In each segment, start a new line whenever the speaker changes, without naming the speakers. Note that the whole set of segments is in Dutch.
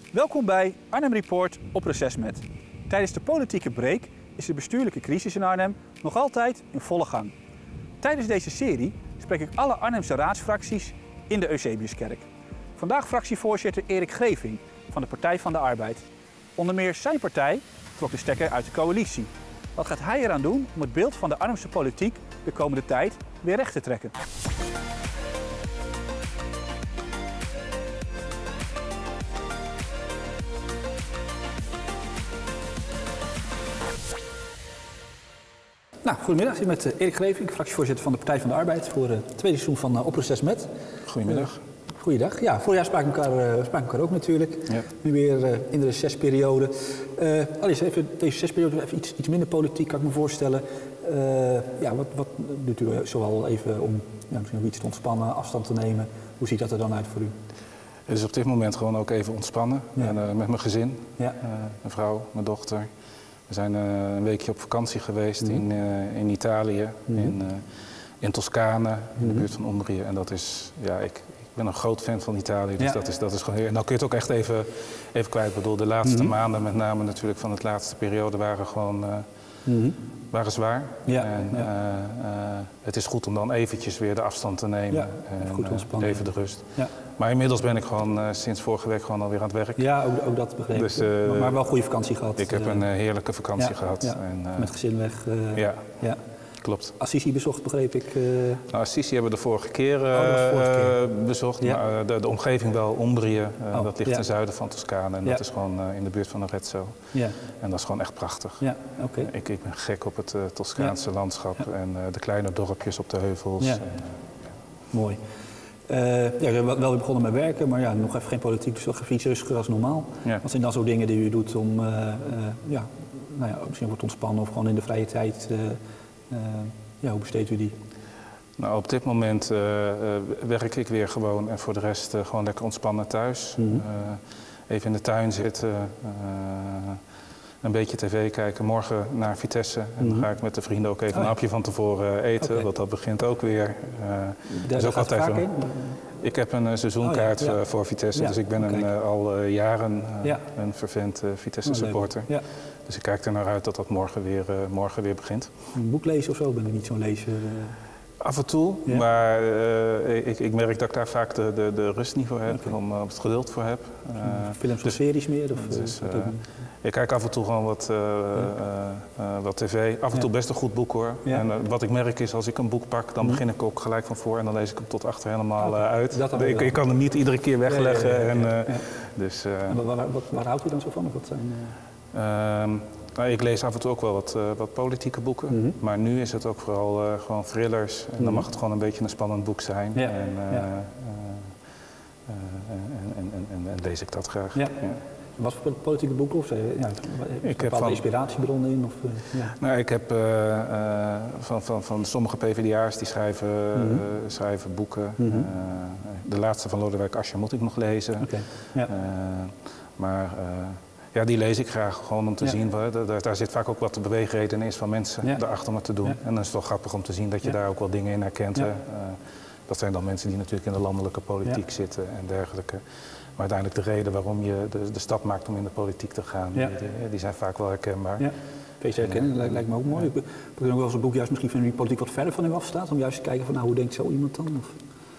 Welkom bij Arnhem Report op reces met. Tijdens de politieke break is de bestuurlijke crisis in Arnhem nog altijd in volle gang. Tijdens deze serie spreek ik alle Arnhemse raadsfracties in de Eusebiuskerk. Vandaag fractievoorzitter Erik Greving van de Partij van de Arbeid. Onder meer zijn partij trok de stekker uit de coalitie. Wat gaat hij eraan doen om het beeld van de Arnhemse politiek de komende tijd weer recht te trekken? Nou, goedemiddag, ik ben met Erik Greving, fractievoorzitter van de Partij van de Arbeid voor het tweede seizoen van Op Reces met.
Goedemiddag.
Goeiedag. Ja, vorig jaar spraken we elkaar ook natuurlijk. Ja. Nu weer in de recesperiode. Alice, even deze recesperiode even iets minder politiek, kan ik me voorstellen. Wat doet u zowel even om misschien iets te ontspannen, afstand te nemen? Hoe ziet dat er dan uit voor u?
Het is op dit moment gewoon ook even ontspannen. Ja. En, met mijn gezin, mijn vrouw, mijn dochter. We zijn een weekje op vakantie geweest in Italië, in Toscane, in de buurt van Umbrië. En dat is, ja, ik ben een groot fan van Italië, dus dat is gewoon heel... En dan kun je het ook echt even kwijt. Ik bedoel, de laatste maanden, met name natuurlijk van de laatste periode, waren gewoon waren zwaar. Ja, en het is goed om dan eventjes weer de afstand te nemen en even de rust. Ja. Maar inmiddels ben ik gewoon sinds vorige week gewoon alweer aan het werk.
Ja, ook dat begreep ik. Dus, maar wel een goede vakantie gehad.
Ik heb een heerlijke vakantie gehad.
Ja. En, met gezin weg.
Ja. Klopt.
Assisi bezocht, begreep ik.
Nou, Assisi hebben we de vorige keer bezocht. Ja. Maar de omgeving wel, Umbrië, dat ligt ten zuiden van Toscane. En dat is gewoon in de buurt van Arezzo. Ja. En dat is gewoon echt prachtig. Ja. Okay. Ik ben gek op het Toscaanse landschap en de kleine dorpjes op de heuvels. Ja.
Mooi. We zijn wel weer begonnen met werken, maar nog even geen politiek, dus nog even iets rustiger als normaal. Ja. Wat zijn dan zo dingen die u doet om misschien wat te ontspannen of gewoon in de vrije tijd... hoe besteedt u die?
Nou, op dit moment werk ik weer gewoon en voor de rest gewoon lekker ontspannen thuis. Even in de tuin zitten, een beetje tv kijken. Morgen naar Vitesse en dan ga ik met de vrienden ook even een hapje van tevoren eten, want dat begint ook weer.
Daar is ook altijd vaak in?
Ik heb een seizoenkaart voor Vitesse, dus ik ben al jaren een fervent Vitesse supporter. Ja. Dus ik kijk er naar uit dat dat morgen weer begint.
Een boek lezen of zo? Ben ik niet zo'n lezer?
Af en toe, maar ik merk dat ik daar vaak de rust niet voor heb, het geduld voor heb.
Films of series meer? Of,
ik kijk af en toe gewoon wat tv. Af en toe best een goed boek hoor. Ja. En wat ik merk is, als ik een boek pak, dan begin ik ook gelijk van voor en dan lees ik hem tot achter helemaal uit. Ik kan hem niet iedere keer wegleggen. Dus,
waar houdt u dan zo van? Of wat zijn,
ik lees af en toe ook wel wat politieke boeken, maar nu is het ook vooral gewoon thrillers. En dan mag het gewoon een beetje een spannend boek zijn. Ja. En lees ik dat graag. Ja. Ja.
Wat voor politieke boeken? Of ik heb bepaalde inspiratiebronnen in? Of,
Nou, ik heb van sommige PvdA'ers die schrijven boeken. De laatste van Lodewijk Asscher moet ik nog lezen. Okay. Ja. Maar die lees ik graag gewoon om te zien. Daar zit vaak ook wat de beweegreden is van mensen erachter om het te doen. Ja. En dan is het wel grappig om te zien dat je daar ook wel dingen in herkent. Ja. Dat zijn dan mensen die natuurlijk in de landelijke politiek zitten en dergelijke. Maar uiteindelijk de reden waarom je de stap maakt om in de politiek te gaan, die zijn vaak wel herkenbaar. Ja.
Beetje herkennen, lijkt me ook mooi. Ik ook wel eens een boek juist misschien van die politiek wat verder van u afstaat, om juist te kijken van hoe denkt zo iemand dan? Of?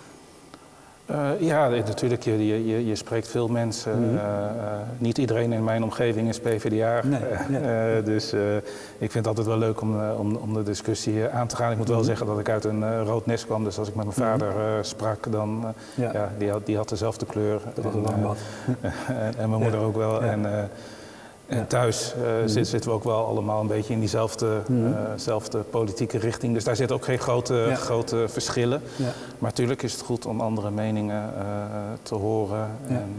Natuurlijk, je spreekt veel mensen. Niet iedereen in mijn omgeving is PvdA. Nee. Dus ik vind het altijd wel leuk om de discussie aan te gaan. Ik moet wel zeggen dat ik uit een rood nest kwam. Dus als ik met mijn vader sprak, dan die had dezelfde kleur. En mijn moeder ook wel. Ja. En thuis zitten we ook wel allemaal een beetje in diezelfde politieke richting. Dus daar zitten ook geen grote verschillen. Ja. Maar natuurlijk is het goed om andere meningen te horen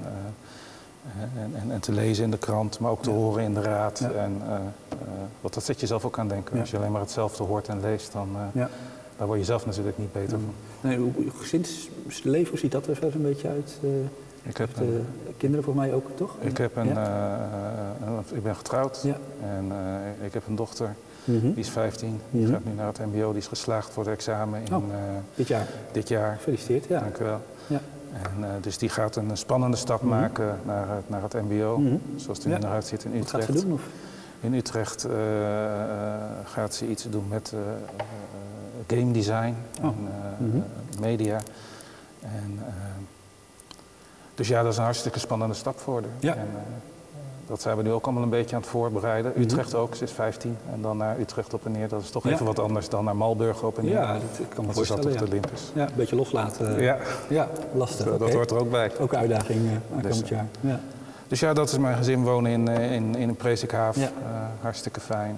en te lezen in de krant, maar ook te horen in de raad. Ja. Want dat zet je zelf ook aan denken. Als je alleen maar hetzelfde hoort en leest, dan daar word je zelf natuurlijk niet beter van.
Nee, uw gezinsleven, hoe ziet dat er verder een beetje uit? Ik heb kinderen voor mij ook, toch?
Ik ben getrouwd en ik heb een dochter, die is 15, die gaat nu naar het mbo, die is geslaagd voor het examen in
dit jaar.
Dit jaar.
Gefeliciteerd, ja.
Dank u wel. Ja. En, dus die gaat een spannende stap maken naar het mbo, zoals het er nu naar uitziet in Utrecht.
Wat gaat ze doen? Of?
In Utrecht gaat ze iets doen met game design en media. En, dus ja, dat is een hartstikke spannende stap voor haar.
Ja.
En, dat zijn we nu ook allemaal een beetje aan het voorbereiden. Utrecht ook, ze is 15 en dan naar Utrecht op en neer. Dat is toch even wat anders dan naar Malburg op en neer.
Ja, dat kan me voorstellen.
Dat is op de Olympus.
Ja, een beetje loslaten. Ja, lastig.
Dat hoort er ook bij.
Ook een uitdaging aankomend jaar. Ja.
Dus ja, dat is mijn gezin. wonen in een Presikhaaf. Ja. Hartstikke fijn.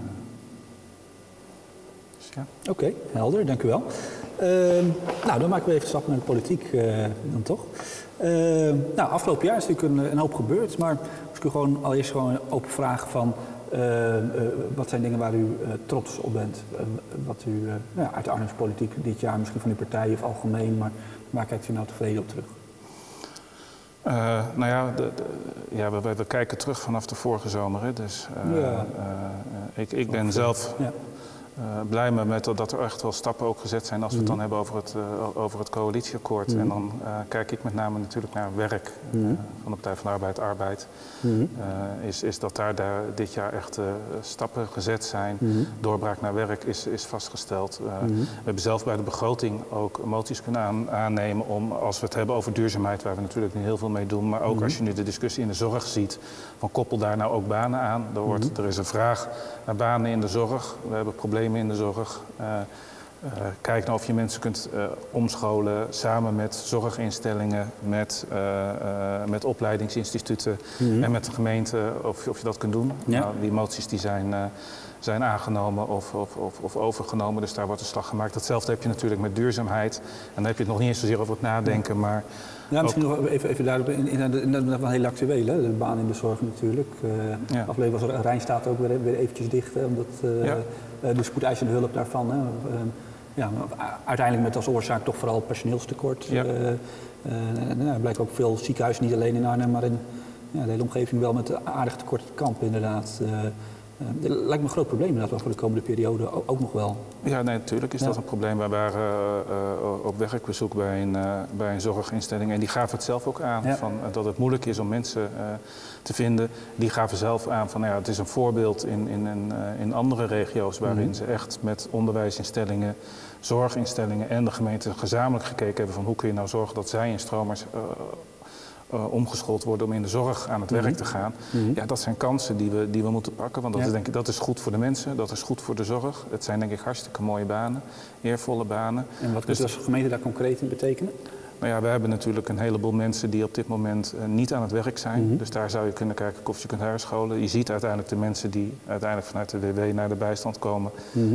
Dus ja.
Oké, helder, dank u wel. Nou, dan maken we even een stap naar de politiek dan toch. Nou, afgelopen jaar is natuurlijk een hoop gebeurd, maar als ik u gewoon allereerst open vraag van wat zijn dingen waar u trots op bent? Wat u uit de Arnhemse politiek dit jaar, misschien van uw partij of algemeen, maar waar kijkt u nou tevreden op terug?
Nou ja, we kijken terug vanaf de vorige zomer. Hè, dus ik ben zelf blij met dat er echt wel stappen ook gezet zijn als we het dan hebben over het coalitieakkoord. En dan kijk ik met name natuurlijk naar werk van de Partij van de Arbeid. Is dat daar dit jaar echt stappen gezet zijn. Doorbraak naar werk is vastgesteld. We hebben zelf bij de begroting ook moties kunnen aannemen om, als we het hebben over duurzaamheid, waar we natuurlijk nu heel veel mee doen, maar ook als je nu de discussie in de zorg ziet, van koppel daar nou ook banen aan. Er is een vraag naar banen in de zorg. We hebben problemen in de zorg. Kijk nou of je mensen kunt omscholen samen met zorginstellingen, met opleidingsinstituten en met de gemeente, of je dat kunt doen. Ja. Nou, die moties die zijn aangenomen of overgenomen, dus daar wordt een slag gemaakt. Hetzelfde heb je natuurlijk met duurzaamheid. En dan heb je het nog niet eens zozeer over het nadenken, maar...
Ja, misschien nog even daarop, dat wel heel actueel, hè? De baan in de zorg natuurlijk. Afgelopen was Rijnstaat ook weer eventjes dicht, hè? Omdat de spoedeisende hulp daarvan. Hè? Uiteindelijk met als oorzaak toch vooral personeelstekort. Ja. Blijkt ook veel ziekenhuizen, niet alleen in Arnhem, maar in de hele omgeving wel met aardig tekort kamp inderdaad. Dat lijkt me een groot probleem inderdaad wel voor de komende periode ook nog wel. Ja, nee, natuurlijk is dat een probleem. Wij waren op werkbezoek bij een zorginstelling en die gaven het zelf ook aan. Van, dat het moeilijk is om mensen te vinden. Die gaven zelf aan van het is een voorbeeld in andere regio's waarin ze echt met onderwijsinstellingen, zorginstellingen en de gemeente gezamenlijk gekeken hebben van hoe kun je nou zorgen dat zij in stromers omgeschoold worden om in de zorg aan het werk te gaan. Ja, dat zijn kansen die we moeten pakken, want dat is goed voor de mensen, dat is goed voor de zorg. Het zijn denk ik hartstikke mooie banen, eervolle banen. En wat kunt u als gemeente daar concreet in betekenen? Nou ja, we hebben natuurlijk een heleboel mensen die op dit moment niet aan het werk zijn. Dus daar zou je kunnen kijken of je kunt herscholen. Je ziet uiteindelijk de mensen die uiteindelijk vanuit de WW naar de bijstand komen.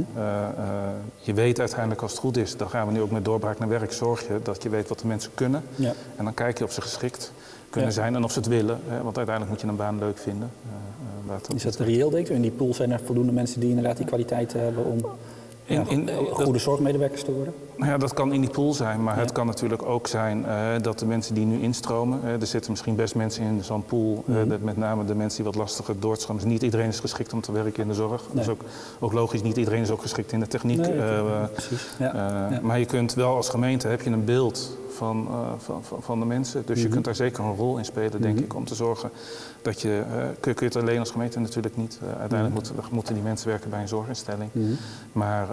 Je weet uiteindelijk als het goed is, dan gaan we nu ook met doorbraak naar werk, zorg je dat je weet wat de mensen kunnen. Ja. En dan kijk je of ze geschikt kunnen zijn en of ze het willen. Want uiteindelijk moet je een baan leuk vinden. Is dat reëel, denk je? In die pool zijn er voldoende mensen die inderdaad die kwaliteit hebben om... goede zorgmedewerkers te worden? Nou ja, dat kan in die pool zijn, maar het kan natuurlijk ook zijn dat de mensen die nu instromen, er zitten misschien best mensen in zo'n pool, met name de mensen die wat lastiger doorstromen. Dus niet iedereen is geschikt om te werken in de zorg. Nee. Dat is ook logisch, niet iedereen is ook geschikt in de techniek. Nee, precies. Maar je kunt wel als gemeente, heb je een beeld van de mensen. Dus je kunt daar zeker een rol in spelen, denk ik, om te zorgen dat je... kun je het alleen als gemeente natuurlijk niet. Uiteindelijk moeten die mensen werken bij een zorginstelling. Maar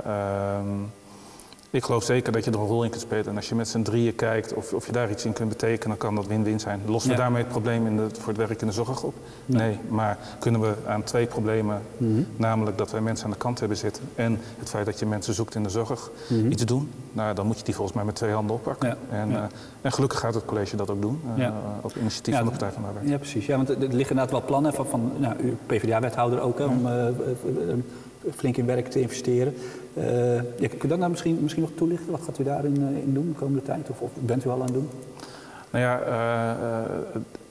ik geloof zeker dat je er een rol in kunt spelen. En als je met z'n drieën kijkt of je daar iets in kunt betekenen, dan kan dat win-win zijn. Lossen we daarmee het probleem voor het werk in de zorg op? Nee, maar kunnen we aan twee problemen, namelijk dat wij mensen aan de kant hebben zitten en het feit dat je mensen zoekt in de zorg, iets doen? Nou, dan moet je die volgens mij met twee handen oppakken. En gelukkig gaat het college dat ook doen, op initiatief van de Partij van de Arbeid. Ja, precies. Ja, want er liggen inderdaad wel plannen van uw PvdA-wethouder ook, om flink in werk te investeren. Kunt u dat nou misschien nog toelichten? Wat gaat u daarin doen de komende tijd? Of bent u al aan het doen? Nou ja,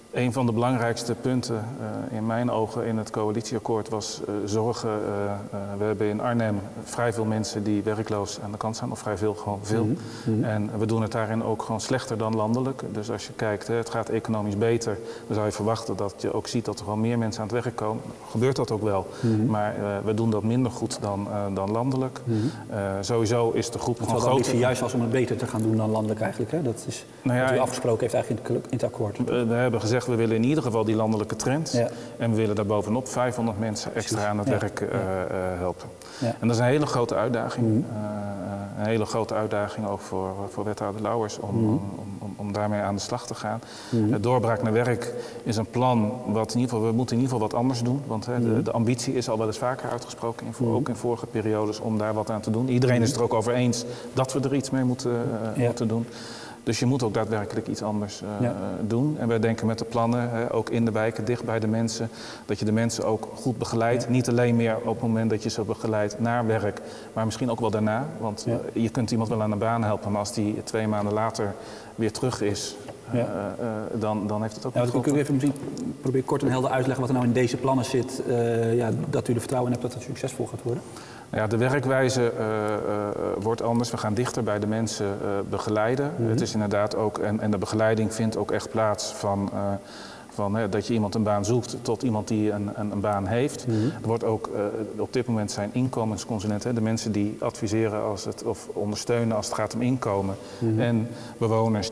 Een van de belangrijkste punten in mijn ogen in het coalitieakkoord was zorgen. We hebben in Arnhem vrij veel mensen die werkloos aan de kant staan, of vrij veel, gewoon veel. En we doen het daarin ook gewoon slechter dan landelijk. Dus als je kijkt, het gaat economisch beter, dan zou je verwachten dat je ook ziet dat er gewoon meer mensen aan het werk komen. Gebeurt dat ook wel, maar we doen dat minder goed dan landelijk. Sowieso is de groep gewoon groter.
Het juist was om het beter te gaan doen dan landelijk eigenlijk, hè? Dat is wat u afgesproken heeft eigenlijk in het akkoord.
We hebben gezegd, we willen in ieder geval die landelijke trend. Ja. En we willen daarbovenop 500 mensen extra aan het werk helpen. Ja. En dat is een hele grote uitdaging. Een hele grote uitdaging ook voor wethouder Lauwers om daarmee aan de slag te gaan. Doorbraak naar werk is een plan wat we moeten in ieder geval wat anders doen. Want de ambitie is al wel eens vaker uitgesproken, ook in vorige periodes, om daar wat aan te doen. Iedereen is het er ook over eens dat we er iets mee moeten doen. Dus je moet ook daadwerkelijk iets anders doen. En wij denken met de plannen, ook in de wijken, dicht bij de mensen, dat je de mensen ook goed begeleidt. Ja. Niet alleen meer op het moment dat je ze begeleidt naar werk, maar misschien ook wel daarna. Want je kunt iemand wel aan de baan helpen, maar als die 2 maanden later weer terug is, dan heeft het ook niet
geholpen. Ik even probeer kort en helder uit te leggen wat er nou in deze plannen zit, dat u er vertrouwen in hebt dat het succesvol gaat worden.
Ja, de werkwijze wordt anders. We gaan dichter bij de mensen begeleiden. Het is inderdaad ook, en de begeleiding vindt ook echt plaats van dat je iemand een baan zoekt tot iemand die een baan heeft. Er wordt ook op dit moment zijn inkomensconsulenten, de mensen die adviseren of ondersteunen als het gaat om inkomen. En bewoners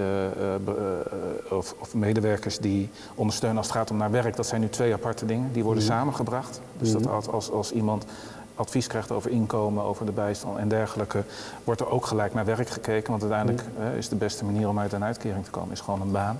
of medewerkers die ondersteunen als het gaat om naar werk. Dat zijn nu 2 aparte dingen. Die worden samengebracht. Dus dat als iemand advies krijgt over inkomen, over de bijstand en dergelijke, wordt er ook gelijk naar werk gekeken. Want uiteindelijk is de beste manier om uit een uitkering te komen, is gewoon een baan.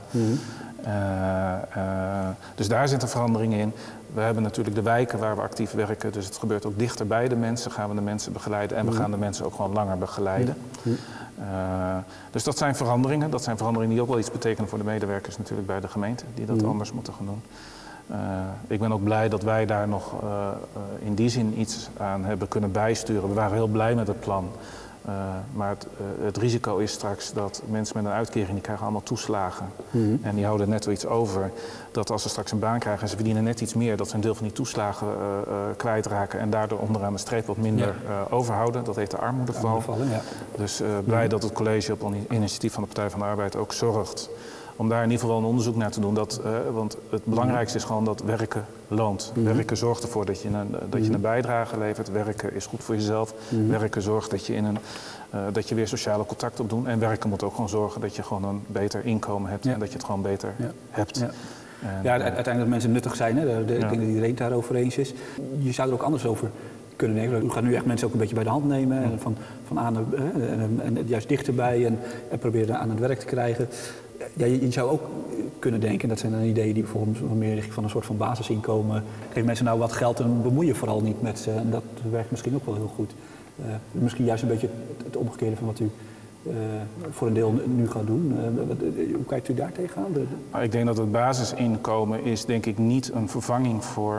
Dus daar zit een verandering in. We hebben natuurlijk de wijken waar we actief werken, dus het gebeurt ook dichter bij de mensen, gaan we de mensen begeleiden en we gaan de mensen ook gewoon langer begeleiden. Dus dat zijn veranderingen. Dat zijn veranderingen die ook wel iets betekenen voor de medewerkers natuurlijk bij de gemeente, die dat anders moeten gaan doen. Ik ben ook blij dat wij daar nog in die zin iets aan hebben kunnen bijsturen. We waren heel blij met het plan. Maar het risico is straks dat mensen met een uitkering, die krijgen allemaal toeslagen. En die houden net iets over. Dat als ze straks een baan krijgen en ze verdienen net iets meer, dat ze een deel van die toeslagen kwijtraken en daardoor onderaan de streep wat minder overhouden. Dat heet de armoedeval. Dus blij dat het college op initiatief van de Partij van de Arbeid ook zorgt om daar in ieder geval een onderzoek naar te doen. Want het belangrijkste is gewoon dat werken loont. Werken zorgt ervoor dat je een bijdrage levert. Werken is goed voor jezelf. Werken zorgt dat je weer sociale contact opdoet. En werken moet ook gewoon zorgen dat je gewoon een beter inkomen hebt. En dat je het gewoon beter hebt.
Uiteindelijk dat mensen nuttig zijn. Hè? Ik denk dat iedereen het daarover eens is. Je zou er ook anders over kunnen denken. U gaat nu echt mensen ook een beetje bij de hand nemen. En van aan en juist dichterbij en proberen aan het werk te krijgen. Ja, je zou ook kunnen denken, dat zijn dan ideeën die bijvoorbeeld meer richting van een soort van basisinkomen. Geef mensen nou wat geld en bemoei je vooral niet met ze. En dat werkt misschien ook wel heel goed. Misschien juist een beetje het omgekeerde van wat u voor een deel nu gaat doen. Hoe kijkt u daar tegenaan?
Ik denk dat het basisinkomen is denk ik niet een vervanging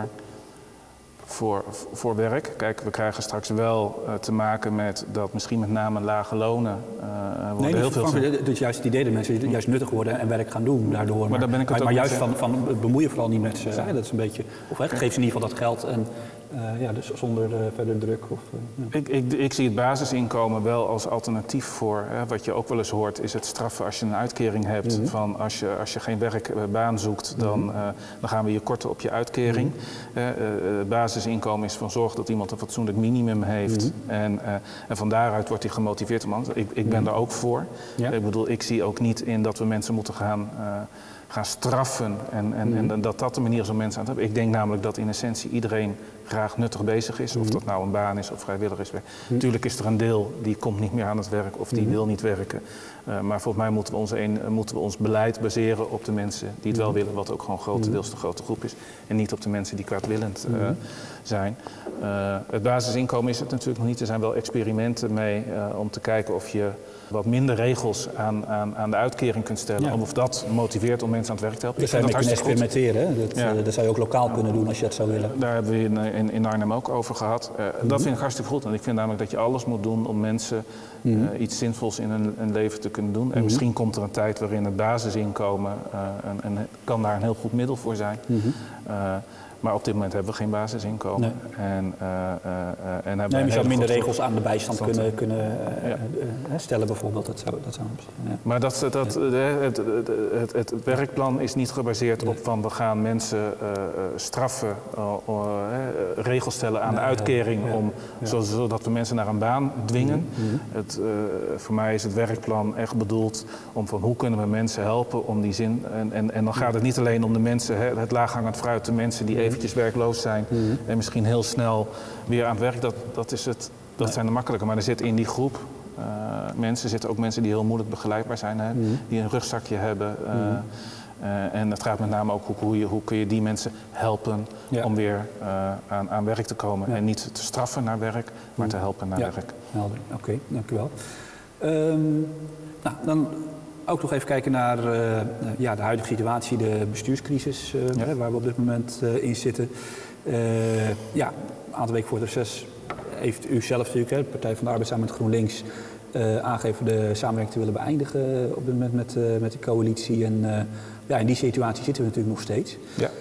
voor werk. Kijk, we krijgen straks wel te maken met dat misschien met name lage lonen worden heel veel.
Dus juist het idee dat mensen juist nuttig worden en werk gaan doen daardoor. Maar juist van bemoeien vooral niet met ze. Dat is een beetje. Of geef ze in ieder geval dat geld en dus zonder verder druk.
Ik zie het basisinkomen wel als alternatief voor. Wat je ook wel eens hoort is het straffen als je een uitkering hebt. Van als je geen baan zoekt, dan gaan we je korten op je uitkering. Basisinkomen is van zorg dat iemand een fatsoenlijk minimum heeft. En van daaruit wordt hij gemotiveerd om anders. Ik ben daar ook voor. Ik bedoel, ik zie ook niet in dat we mensen moeten gaan straffen en dat de manier is om mensen aan te hebben. Ik denk namelijk dat in essentie iedereen graag nuttig bezig is. Of dat nou een baan is of vrijwilligerswerk. Natuurlijk is er een deel die komt niet meer aan het werk of die wil niet werken. Maar volgens mij moeten we ons beleid baseren op de mensen die het wel willen. Wat ook gewoon grotendeels de grote groep is. En niet op de mensen die kwaadwillend zijn. Het basisinkomen is het natuurlijk nog niet. Er zijn wel experimenten mee om te kijken of je wat minder regels aan de uitkering kunt stellen. Of dat motiveert om mensen aan het werk te helpen.
Daar zou je mee kunnen experimenteren. Hè? Dat zou je ook lokaal kunnen doen als je dat zou willen.
Daar hebben we in Arnhem ook over gehad. Dat vind ik hartstikke goed. Want ik vind namelijk dat je alles moet doen om mensen iets zinvols in hun leven te kunnen doen. En misschien komt er een tijd waarin het basisinkomen en kan daar een heel goed middel voor zijn. Maar op dit moment hebben we geen basisinkomen.
Je zou minder regels aan de bijstand kunnen stellen bijvoorbeeld. Dat zou
Maar het werkplan is niet gebaseerd op van we gaan mensen straffen, regels stellen aan de uitkering, zodat we mensen naar een baan dwingen. Voor mij is het werkplan echt bedoeld om van hoe kunnen we mensen helpen om die zin. En dan gaat het niet alleen om de mensen, het laaghangend fruit, de mensen die eventjes werkloos zijn en misschien heel snel weer aan het werk. Dat zijn de makkelijke. Maar er zit in die groep mensen zitten ook mensen die heel moeilijk begeleidbaar zijn, die een rugzakje hebben. En het gaat met name ook hoe kun je die mensen helpen om weer aan werk te komen. En niet te straffen naar werk, maar te helpen naar werk.
Helder. Oké, dank u wel. Dan ook nog even kijken naar de huidige situatie, de bestuurscrisis waar we op dit moment in zitten. Een aantal weken voor het reces heeft u zelf natuurlijk, de Partij van de Arbeid samen met GroenLinks, aangegeven de samenwerking te willen beëindigen op dit moment met de coalitie. En in die situatie zitten we natuurlijk nog steeds.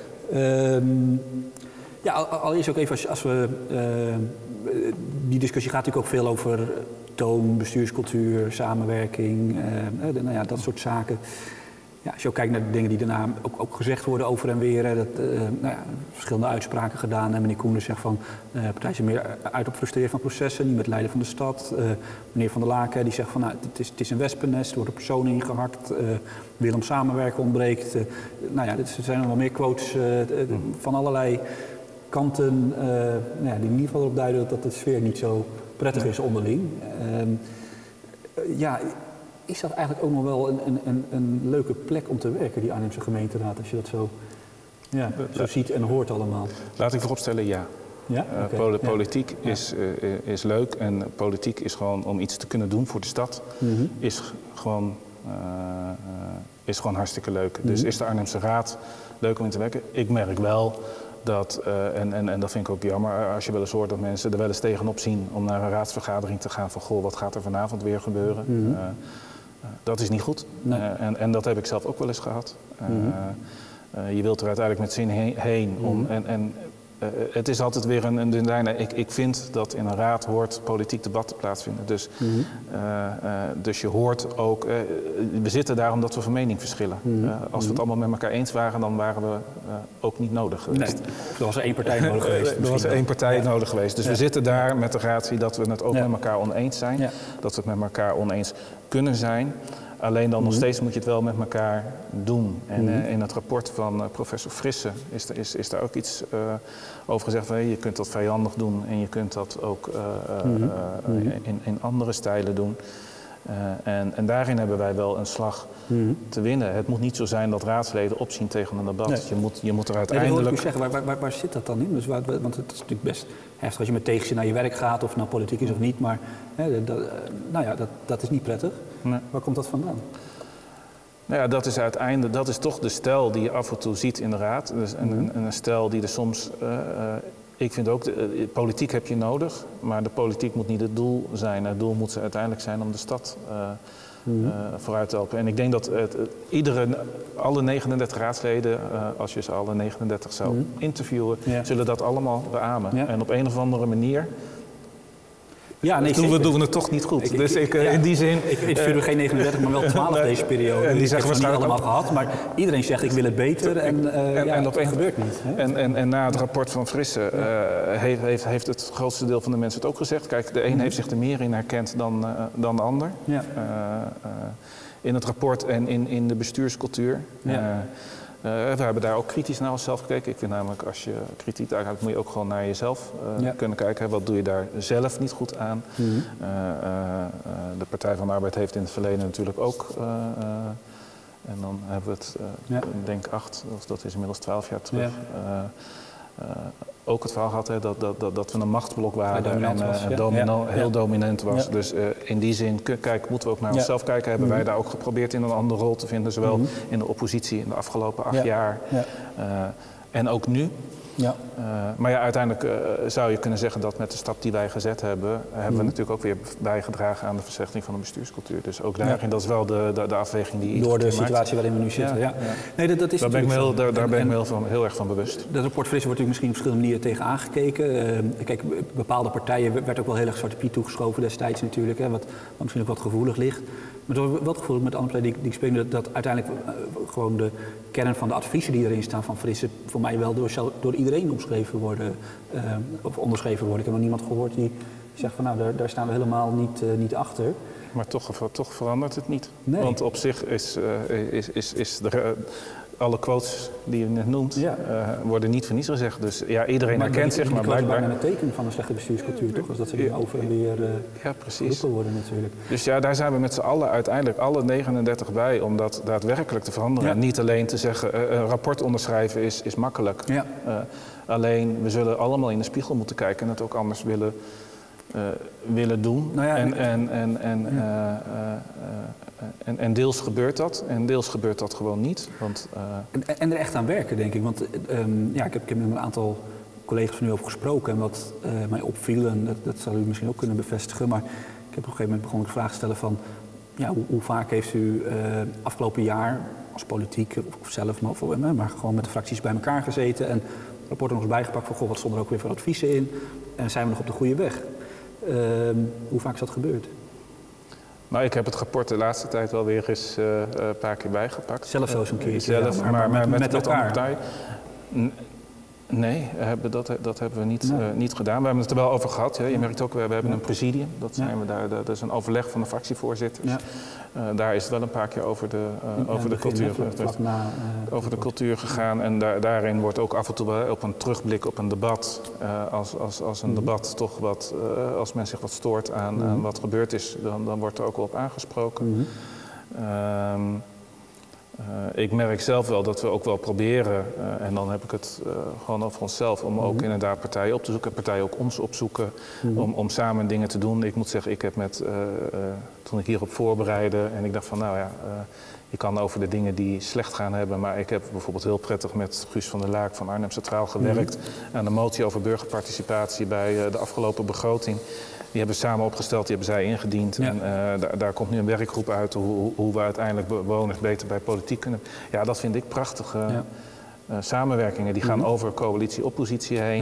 Allereerst ook even als we... die discussie gaat natuurlijk ook veel over toon, bestuurscultuur, samenwerking, dat soort zaken. Ja, als je ook kijkt naar de dingen die daarna ook gezegd worden over en weer, verschillende uitspraken gedaan. En meneer Koenders zegt van, de partij is meer uit op frustreren van processen, niet met leiden van de stad. Meneer Van der Laken die zegt van, het is een wespennest, er worden personen ingehakt, wil om samenwerken ontbreekt. Er zijn nog wel meer quotes van allerlei kanten die in ieder geval erop duiden dat de sfeer niet zo prettig is onderling. Is dat eigenlijk ook nog wel een leuke plek om te werken, die Arnhemse gemeenteraad, als je dat zo ziet en hoort allemaal?
Laat ik vooropstellen, ja. Politiek is leuk en politiek is gewoon om iets te kunnen doen voor de stad, is gewoon hartstikke leuk. Dus is de Arnhemse Raad leuk om in te werken? Ik merk wel dat, en dat vind ik ook jammer, als je wel eens hoort dat mensen er wel eens tegenop zien om naar een raadsvergadering te gaan van goh, wat gaat er vanavond weer gebeuren? Dat is niet goed. Nee. En dat heb ik zelf ook wel eens gehad. Je wilt er uiteindelijk met zin heen om. Het is altijd weer een lijn. Ik vind dat in een raad hoort politiek debat te plaatsvinden. Dus je hoort ook. We zitten daar omdat we van mening verschillen. Als we het allemaal met elkaar eens waren, dan waren we ook niet nodig geweest.
Nee, er was er één partij nodig geweest.
Er was er één partij nodig geweest. Dus we zitten daar met de raad dat we het ook met elkaar oneens zijn. Ja. Dat we het met elkaar oneens kunnen zijn. Alleen dan nog steeds moet je het wel met elkaar doen. En in het rapport van professor Frisse is daar ook iets over gezegd. Van, je kunt dat vijandig doen en je kunt dat ook in andere stijlen doen. En daarin hebben wij wel een slag te winnen. Het moet niet zo zijn dat raadsleden opzien tegen een debat. Nee. Je moet er uiteindelijk...
Nee, dat wil ik zeggen. Waar zit dat dan in? Dus want het is natuurlijk best heftig als je met tegenzin naar je werk gaat, of het nou politiek is of niet. Maar dat is niet prettig. Nee. Waar komt dat vandaan?
Nou ja, dat is toch de stijl die je af en toe ziet in de raad. Dus een stijl die er soms... ik vind ook, politiek heb je nodig, maar de politiek moet niet het doel zijn. Het doel moet uiteindelijk zijn om de stad vooruit te helpen. En ik denk dat alle 39 raadsleden, als je ze alle 39 zou interviewen, zullen dat allemaal beamen. Ja. En op een of andere manier... doen we het toch niet goed. In die zin...
Ik interview er geen 39, maar wel 12 deze periode.
En die zeggen
we niet allemaal gehad, maar iedereen zegt ik wil het beter en dat gebeurt niet.
En na het rapport van Frisse heeft het grootste deel van de mensen het ook gezegd. Kijk, de een heeft zich er meer in herkend dan de ander. Ja. In het rapport en in de bestuurscultuur. Ja. We hebben daar ook kritisch naar onszelf gekeken. Ik vind namelijk, als je kritiek uitgaat, moet je ook gewoon naar jezelf kunnen kijken. Wat doe je daar zelf niet goed aan? De Partij van de Arbeid heeft in het verleden natuurlijk ook... en dan hebben we het, ik denk 8, of dat is inmiddels 12 jaar terug... ook het verhaal gehad, hè, dat we een machtsblok waren
heel
dominant was.
Ja.
Dus in die zin moeten we ook naar onszelf kijken. Hebben wij daar ook geprobeerd in een andere rol te vinden, zowel in de oppositie in de afgelopen 8 jaar en ook nu. Ja. Maar ja, uiteindelijk zou je kunnen zeggen dat met de stap die wij gezet hebben, hebben we natuurlijk ook weer bijgedragen aan de verslechtering van de bestuurscultuur. Dus ook daarin, dat is wel de afweging die
door de situatie waarin we nu zitten. Ja.
Nee, dat is daar ben ik me heel erg van bewust.
Dat rapport Frisse wordt natuurlijk misschien op verschillende manieren tegen aangekeken. Kijk, bepaalde partijen werd ook wel heel erg Zwarte Piet toegeschoven destijds natuurlijk, hè, wat misschien ook wat gevoelig ligt. Maar het wordt gevoelig met de andere partijen die ik spreek, dat uiteindelijk gewoon de kern van de adviezen die erin staan van Frisse voor mij wel door iedereen omschreven worden, of onderschreven worden. Ik heb nog niemand gehoord die zegt van nou, daar staan we helemaal niet achter.
Maar toch verandert het niet.
Nee.
Want op zich is alle quotes die je net noemt, worden niet voor niets gezegd. Dus ja, iedereen herkent zeg maar blijkbaar.
Maar een teken van een slechte bestuurscultuur, toch? Dus dat ze over en weer geroepen worden natuurlijk.
Dus ja, daar zijn we met z'n allen uiteindelijk alle 39 bij om dat daadwerkelijk te veranderen. En niet alleen te zeggen, een rapport onderschrijven is makkelijk. Ja. Alleen, we zullen allemaal in de spiegel moeten kijken en het ook anders willen doen. Nou ja, en deels gebeurt dat en deels gebeurt dat gewoon niet. Want,
en er echt aan werken, denk ik. Want ik heb met een aantal collega's van u over gesproken en wat mij opviel, en dat zal u misschien ook kunnen bevestigen, maar ik heb op een gegeven moment begonnen de vraag te stellen van hoe vaak heeft u afgelopen jaar als politiek of zelf, maar gewoon met de fracties bij elkaar gezeten en rapporten nog eens bijgepakt van wat stond er ook weer voor adviezen in en zijn we nog op de goede weg? Hoe vaak is dat gebeurd?
Nou, ik heb het rapport de laatste tijd wel weer eens een paar keer bijgepakt.
Zelf zo eens een keer.
Zelf, maar met
elkaar?
Partij. Nee, dat hebben we niet gedaan. We hebben het er wel over gehad. Ja. Je merkt ook, we hebben een presidium. Dat is een overleg van de fractievoorzitters. Ja. Daar is het wel een paar keer over de cultuur gegaan. En daarin wordt ook af en toe wel op een terugblik op een debat. Als een debat toch als men zich wat stoort aan wat gebeurd is, dan wordt er ook wel op aangesproken. Ik merk zelf wel dat we ook wel proberen, en dan heb ik het gewoon over onszelf, om ook inderdaad partijen op te zoeken, partijen ook ons opzoeken, om samen dingen te doen. Ik moet zeggen, ik heb toen ik hierop voorbereidde en ik dacht van je kan over de dingen die slecht gaan hebben, maar ik heb bijvoorbeeld heel prettig met Guus van der Laak van Arnhem Centraal gewerkt aan de motie over burgerparticipatie bij de afgelopen begroting. Die hebben we samen opgesteld, die hebben zij ingediend. Ja. En daar komt nu een werkgroep uit hoe we uiteindelijk bewoners beter bij politiek kunnen. Ja, dat vind ik prachtige samenwerkingen. Die gaan over coalitie-oppositie heen.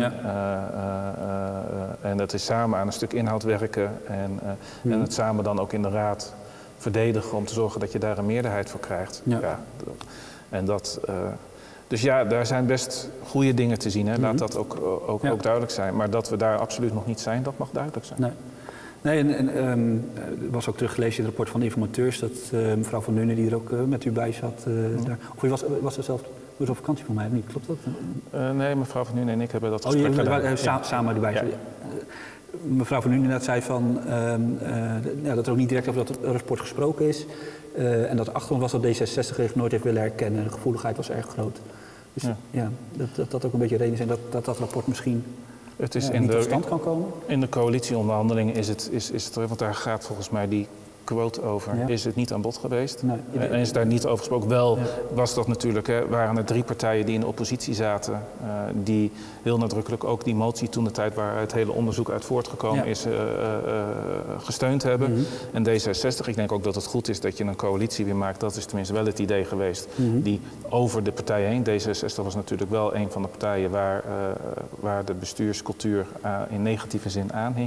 En dat is samen aan een stuk inhoud werken. En het samen dan ook in de raad verdedigen om te zorgen dat je daar een meerderheid voor krijgt. Ja. En dat... Dus ja, daar zijn best goede dingen te zien. Hè. Laat dat ook duidelijk zijn. Maar dat we daar absoluut nog niet zijn, dat mag duidelijk zijn.
Nee, en was ook teruggelezen in het rapport van de informateurs dat mevrouw Van Nuenen, die er ook met u bij zat, daar. Of u was er zelf op vakantie voor mij, of niet? Klopt dat?
Nee, mevrouw Van Nuenen en ik hebben dat gesprek gedaan.
Samen erbij. Ja. Mevrouw Van Nuenen net zei van, dat er ook niet direct over dat rapport gesproken is. En dat de achtergrond was dat D66 zich nooit heeft willen herkennen. De gevoeligheid was erg groot. Dus dat ook een beetje reden zijn dat rapport misschien niet tot stand kan komen.
In de coalitieonderhandelingen is het, want daar gaat volgens mij die quote over, is het niet aan bod geweest. Nee, en is daar niet over gesproken. Wel was dat natuurlijk, waren er 3 partijen die in de oppositie zaten, die heel nadrukkelijk ook die motie toen de tijd waar het hele onderzoek uit voortgekomen is, gesteund hebben. En D66, ik denk ook dat het goed is dat je een coalitie weer maakt, dat is tenminste wel het idee geweest, die over de partijen heen, D66 was natuurlijk wel een van de partijen waar de bestuurscultuur in negatieve zin aanhing.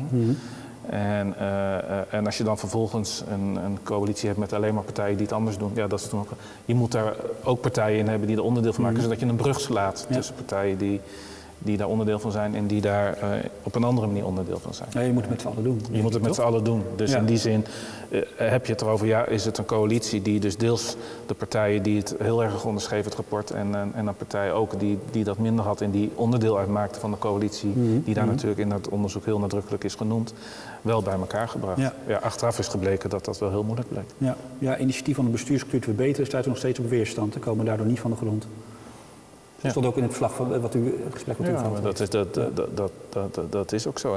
En als je dan vervolgens een coalitie hebt met alleen maar partijen die het anders doen, dat is toen ook. Je moet daar ook partijen in hebben die er onderdeel van maken, zodat je een brug slaat tussen partijen die daar onderdeel van zijn en die daar op een andere manier onderdeel van zijn.
Ja, je moet het met z'n allen doen.
Je moet het met z'n allen doen. Dus in die zin heb je het erover, is het een coalitie die dus deels de partijen die het heel erg onderschreven, het rapport, en een partij ook die dat minder had en die onderdeel uitmaakte van de coalitie, die daar natuurlijk in dat onderzoek heel nadrukkelijk is genoemd, wel bij elkaar gebracht. Ja, achteraf is gebleken dat dat wel heel moeilijk bleek.
Ja, initiatief van de bestuurscultuur te verbeteren stuit nog steeds op weerstand. Er komen daardoor niet van de grond. Dat stond ook in het verslag van wat u het gesprek met u
maar dat is ook zo.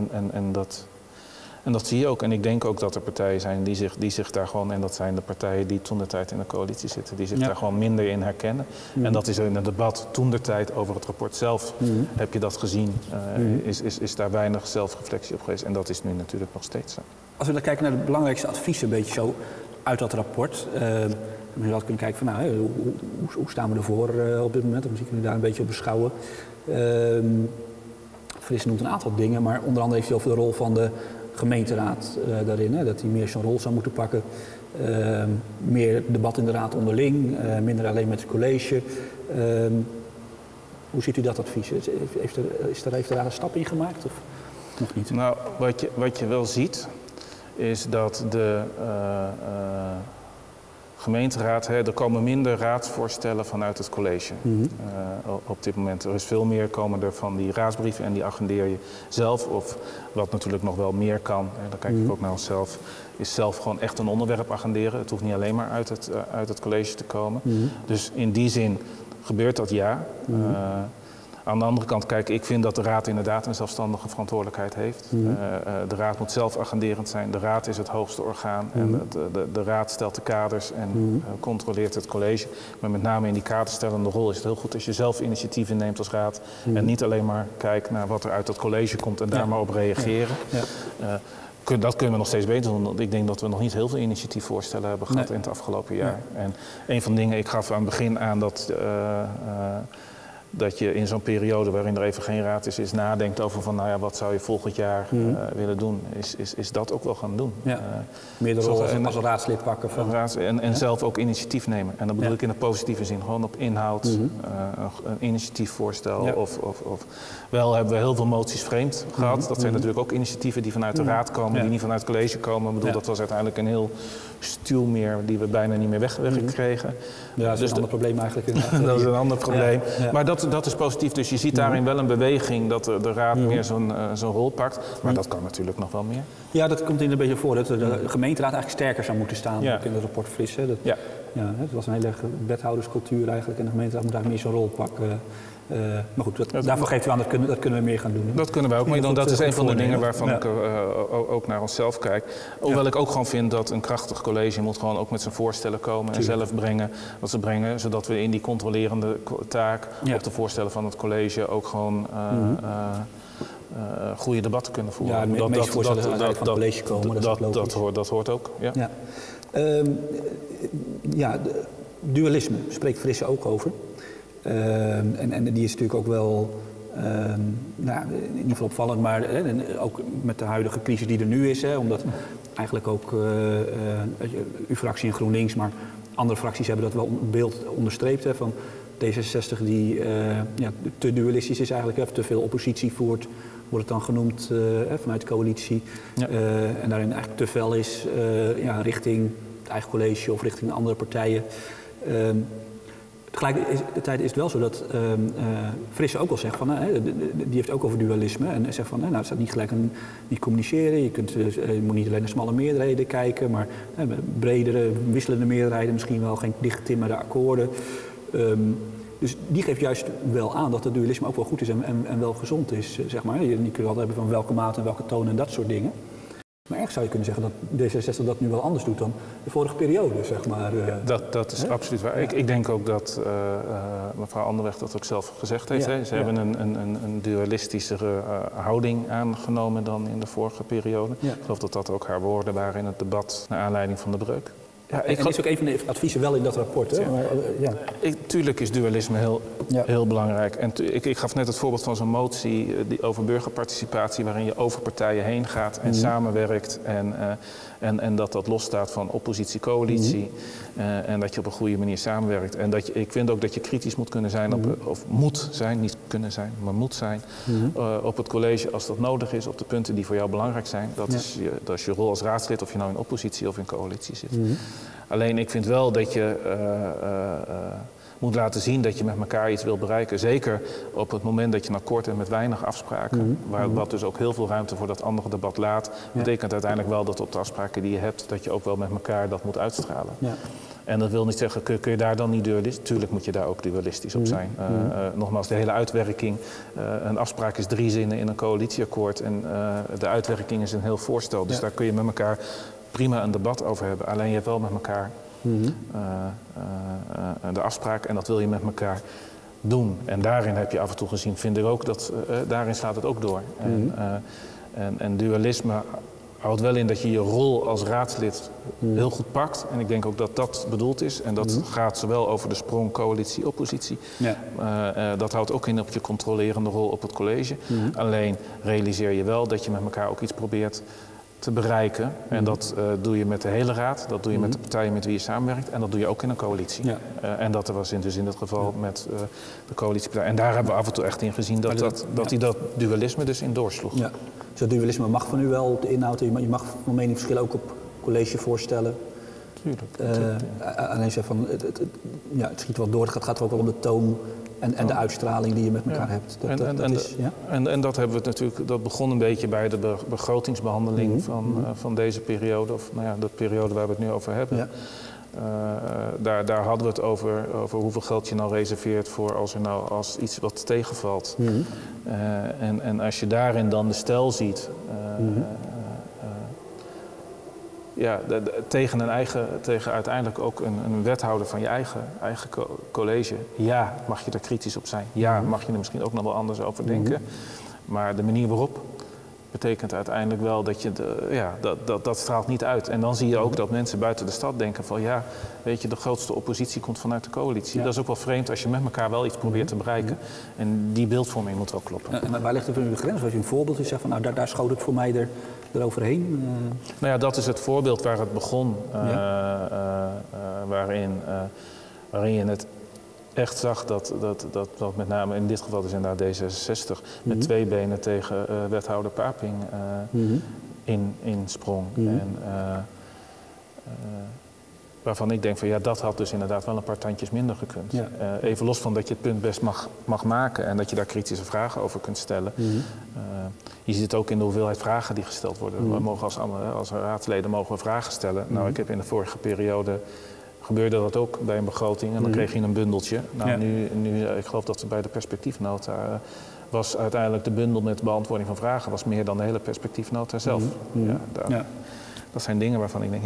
En dat zie je ook. En ik denk ook dat er partijen zijn die zich daar gewoon, en dat zijn de partijen die toentertijd in de coalitie zitten, die zich daar gewoon minder in herkennen. En dat is in het debat toentertijd over het rapport zelf, heb je dat gezien, is daar weinig zelfreflectie op geweest. En dat is nu natuurlijk nog steeds zo.
Als we dan kijken naar de belangrijkste adviezen een beetje zo uit dat rapport, we hadden kunnen kijken van nou, hoe staan we ervoor op dit moment, of misschien kunnen we daar een beetje op beschouwen. Frisse noemt een aantal dingen, maar onder andere heeft hij over de rol van de gemeenteraad daarin, dat hij meer zijn rol zou moeten pakken. Meer debat in de raad onderling, minder alleen met het college. Hoe ziet u dat advies? Heeft er daar een stap in gemaakt of nog niet?
Nou, wat je wel ziet, is dat de gemeenteraad, er komen minder raadsvoorstellen vanuit het college op dit moment. Er is veel meer komen er van die raadsbrieven en die agendeer je zelf. Of wat natuurlijk nog wel meer kan, daar kijk ik ook naar onszelf, is zelf gewoon echt een onderwerp agenderen. Het hoeft niet alleen maar uit het college te komen. Dus in die zin gebeurt dat aan de andere kant, kijk, ik vind dat de raad inderdaad een zelfstandige verantwoordelijkheid heeft. De raad moet zelf agenderend zijn. De raad is het hoogste orgaan. En de raad stelt de kaders en controleert het college. Maar met name in die kaderstellende rol is het heel goed als je zelf initiatieven neemt als raad. En niet alleen maar kijkt naar wat er uit dat college komt en daar maar op reageren. Dat kunnen we nog steeds beter doen. Ik denk dat we nog niet heel veel initiatiefvoorstellen hebben gehad in het afgelopen jaar. En een van de dingen, ik gaf aan het begin aan dat je in zo'n periode waarin er even geen raad is, nadenkt over van, nou ja, wat zou je volgend jaar willen doen, is dat ook wel gaan doen.
Ja. Meer de rol als een raadslid pakken.
En zelf ook initiatief nemen. En dat bedoel ik in de positieve zin, gewoon op inhoud, een initiatiefvoorstel. Wel hebben we heel veel moties vreemd gehad. Dat zijn natuurlijk ook initiatieven die vanuit de raad komen, die niet vanuit het college komen. Ik bedoel, dat was uiteindelijk een heel stuw meer die we bijna niet meer weggekregen.
Ja, dat is een ander probleem eigenlijk.
Dat is een ander probleem. Maar dat is positief. Dus je ziet daarin wel een beweging dat de raad meer zo'n rol pakt. Maar dat kan natuurlijk nog wel meer.
Ja, dat komt in een beetje voor dat de gemeenteraad eigenlijk sterker zou moeten staan. Ook in het rapport Frisse. Het was een hele wethouderscultuur eigenlijk. En de gemeenteraad moet daar meer zo'n rol pakken. Maar goed, daarvoor geeft u aan, dat kunnen we meer gaan doen.
Dat kunnen wij ook meer doen. Dat is een van de dingen waarvan ik ook naar onszelf kijk. Hoewel ik ook gewoon vind dat een krachtig college moet gewoon ook met zijn voorstellen komen en zelf brengen wat ze brengen. Zodat we in die controlerende taak op de voorstellen van het college ook gewoon goede debatten kunnen voeren.
Ja, de meeste voorstellen van het college komen.
Dat hoort ook.
Dualisme spreekt Frisse ook over. En die is natuurlijk ook wel in ieder geval opvallend, maar ook met de huidige crisis die er nu is, omdat eigenlijk ook uw fractie in GroenLinks, maar andere fracties hebben dat wel beeld onderstreept van D66 die te dualistisch is eigenlijk, te veel oppositie voert, wordt het dan genoemd vanuit de coalitie. En daarin eigenlijk te fel is richting het eigen college of richting andere partijen. Tegelijkertijd is het wel zo dat Frisse ook wel zegt van, die heeft ook over dualisme en zegt van, het staat niet gelijk aan niet communiceren. Je moet niet alleen naar smalle meerderheden kijken, maar bredere, wisselende meerderheden, misschien wel geen dichtgetimmerde akkoorden. Dus die geeft juist wel aan dat het dualisme ook wel goed is en wel gezond is, zeg maar. Je kunt altijd hebben van welke mate en welke toon en dat soort dingen. Maar ergens zou je kunnen zeggen dat D66 dat nu wel anders doet dan de vorige periode, zeg maar.
Dat is absoluut waar. Ik denk ook dat mevrouw Anderweg dat ook zelf gezegd heeft. Ze hebben een dualistischere houding aangenomen dan in de vorige periode. Ik geloof dat dat ook haar woorden waren in het debat naar aanleiding van de breuk.
Ja, en is ook een van de adviezen wel in dat rapport, hè?
Tuurlijk is dualisme heel belangrijk. En ik gaf net het voorbeeld van zo'n motie over burgerparticipatie, waarin je over partijen heen gaat en samenwerkt en dat losstaat van oppositie-coalitie en dat je op een goede manier samenwerkt. En ik vind ook dat je kritisch moet kunnen zijn, of moet zijn, niet kunnen zijn, maar moet zijn, op het college als dat nodig is, op de punten die voor jou belangrijk zijn. Dat is je rol als raadslid, of je nou in oppositie of in coalitie zit. Alleen ik vind wel dat je moet laten zien dat je met elkaar iets wil bereiken. Zeker op het moment dat je een akkoord hebt met weinig afspraken. Wat dus ook heel veel ruimte voor dat andere debat laat. Betekent uiteindelijk wel dat op de afspraken die je hebt, dat je ook wel met elkaar dat moet uitstralen. En dat wil niet zeggen, kun je daar dan niet dualistisch? Tuurlijk moet je daar ook dualistisch op zijn. Nogmaals, de hele uitwerking. Een afspraak is 3 zinnen in een coalitieakkoord en de uitwerking is een heel voorstel. Dus daar kun je met elkaar prima een debat over hebben. Alleen je hebt wel met elkaar de afspraak en dat wil je met elkaar doen. En daarin heb je af en toe gezien, vind ik ook, dat daarin slaat het ook door. En dualisme houdt wel in dat je je rol als raadslid heel goed pakt. En ik denk ook dat dat bedoeld is. En dat gaat zowel over de sprong coalitie-oppositie. Ja. Dat houdt ook in op je controlerende rol op het college. Alleen realiseer je wel dat je met elkaar ook iets probeert te bereiken. En dat doe je met de hele raad, dat doe je met de partijen met wie je samenwerkt en dat doe je ook in een coalitie. Ja. En dat was dus in dit geval met de coalitiepartijen. En daar hebben we af en toe echt in gezien dat dualisme dus in doorsloeg. Ja.
Dus dat dualisme mag van u wel op de inhoud, je mag van mening verschillen ook op collegevoorstellen.
Tuurlijk.
Alleen zeg van, het schiet wel door, het gaat er ook wel om de toon en de uitstraling die je met elkaar hebt.
En dat hebben we natuurlijk, dat begon een beetje bij de begrotingsbehandeling van deze periode, of de periode waar we het nu over hebben. Ja. Daar hadden we het over hoeveel geld je nou reserveert voor als iets wat tegenvalt. En als je daarin dan de stijl ziet, tegen uiteindelijk ook een wethouder van je eigen college. Ja, mag je er kritisch op zijn. Ja, mag je er misschien ook nog wel anders over denken. Maar de manier waarop betekent uiteindelijk wel dat je dat straalt niet uit. En dan zie je ook dat mensen buiten de stad denken van weet je, de grootste oppositie komt vanuit de coalitie. Ja. Dat is ook wel vreemd als je met elkaar wel iets probeert te bereiken. En die beeldvorming moet wel kloppen.
En waar ligt er voor u de grens? Als je een voorbeeld is, van daar schoot het voor mij eroverheen.
Dat is het voorbeeld waar het begon. Waarin je het echt zag dat met name in dit geval dus inderdaad D66 met 2 benen tegen wethouder Paping in sprong. En waarvan ik denk van dat had dus inderdaad wel een paar tandjes minder gekund. Ja. Even los van dat je het punt best mag maken en dat je daar kritische vragen over kunt stellen. Je ziet het ook in de hoeveelheid vragen die gesteld worden. We mogen als raadsleden mogen we vragen stellen. Nou, ik heb in de vorige periode gebeurde dat ook bij een begroting en dan kreeg je een bundeltje. Nou, nu ik geloof dat we bij de perspectiefnota was uiteindelijk de bundel met beantwoording van vragen was meer dan de hele perspectiefnota zelf. Dat zijn dingen waarvan ik denk,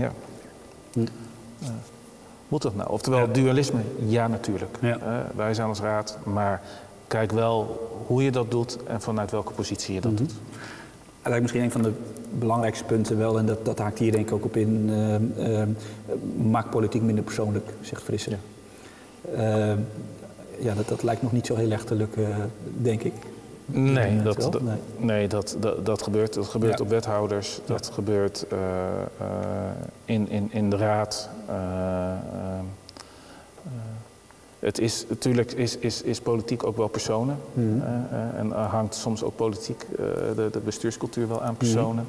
moet dat nou? Oftewel, dualisme, ja natuurlijk. Wij zijn als raad, maar kijk wel hoe je dat doet en vanuit welke positie je dat doet.
Eigenlijk misschien een van de belangrijkste punten wel, en dat haakt hier denk ik ook op in, maak politiek minder persoonlijk, zegt Frisse. Dat lijkt nog niet zo heel erg te lukken, denk ik.
Nee, dat gebeurt. Dat gebeurt op wethouders, dat gebeurt in de raad. Het is natuurlijk is politiek ook wel personen. En hangt soms ook politiek de bestuurscultuur wel aan personen.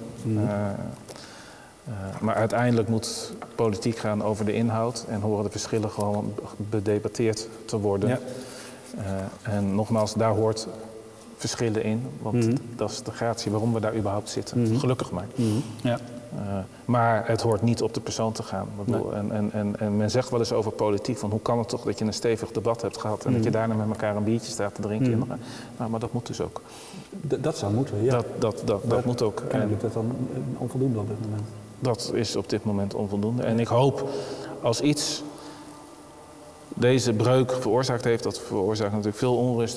Maar uiteindelijk moet politiek gaan over de inhoud en horen de verschillen gewoon bedebatteerd te worden. En nogmaals, daar hoort verschillen in, want dat is de gratie waarom we daar überhaupt zitten. Gelukkig maar. Maar het hoort niet op de persoon te gaan. En men zegt wel eens over politiek, van hoe kan het toch dat je een stevig debat hebt gehad en dat je daarna met elkaar een biertje staat te drinken. Maar dat moet dus ook.
Dat zou moeten, ja.
Dat moet ook.
En dat dan onvoldoende op dit moment?
Dat is op dit moment onvoldoende. En ik hoop als iets deze breuk veroorzaakt heeft, dat veroorzaakt natuurlijk veel onrust.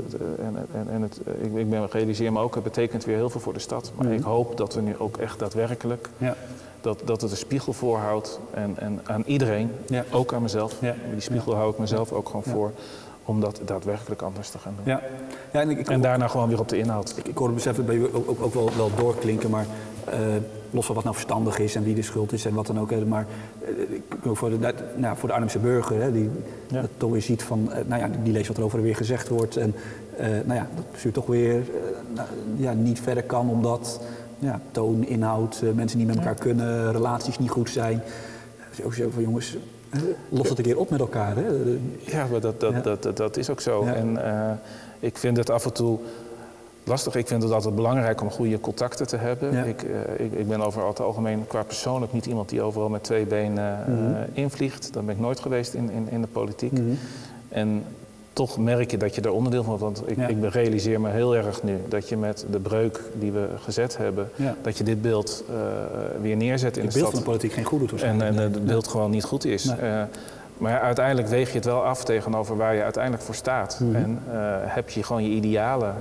Ik realiseer me ook, het betekent weer heel veel voor de stad. Maar ik hoop dat we nu ook echt daadwerkelijk, dat het een spiegel voorhoudt en aan iedereen, ook aan mezelf. Die spiegel hou ik mezelf ook gewoon voor, om dat daadwerkelijk anders te gaan doen. En daarna gewoon weer op de inhoud.
Ik hoor het besef bij u ook wel doorklinken, maar los van wat nou verstandig is en wie de schuld is en wat dan ook. Maar voor de Arnhemse burger, die dat toch weer ziet van, die leest wat er over weer gezegd wordt. En dat bestuur toch weer niet verder kan omdat toon, inhoud, mensen niet met elkaar kunnen, relaties niet goed zijn. Dus ook zo van jongens, los het een keer op met elkaar. Hè?
Ja, maar dat is ook zo. En ik vind het af en toe lastig. Ik vind het altijd belangrijk om goede contacten te hebben. Ja. Ik ben over het algemeen qua persoonlijk niet iemand die overal met 2 benen invliegt. Dat ben ik nooit geweest in de politiek. En toch merk je dat je er onderdeel van wordt. Want ik realiseer me heel erg nu dat je met de breuk die we gezet hebben, dat je dit beeld weer neerzet in de stad.
Het beeld van de politiek geen goed doet waarschijnlijk.
En het beeld gewoon niet goed is. Nee. Maar uiteindelijk weeg je het wel af tegenover waar je uiteindelijk voor staat. En heb je gewoon je idealen.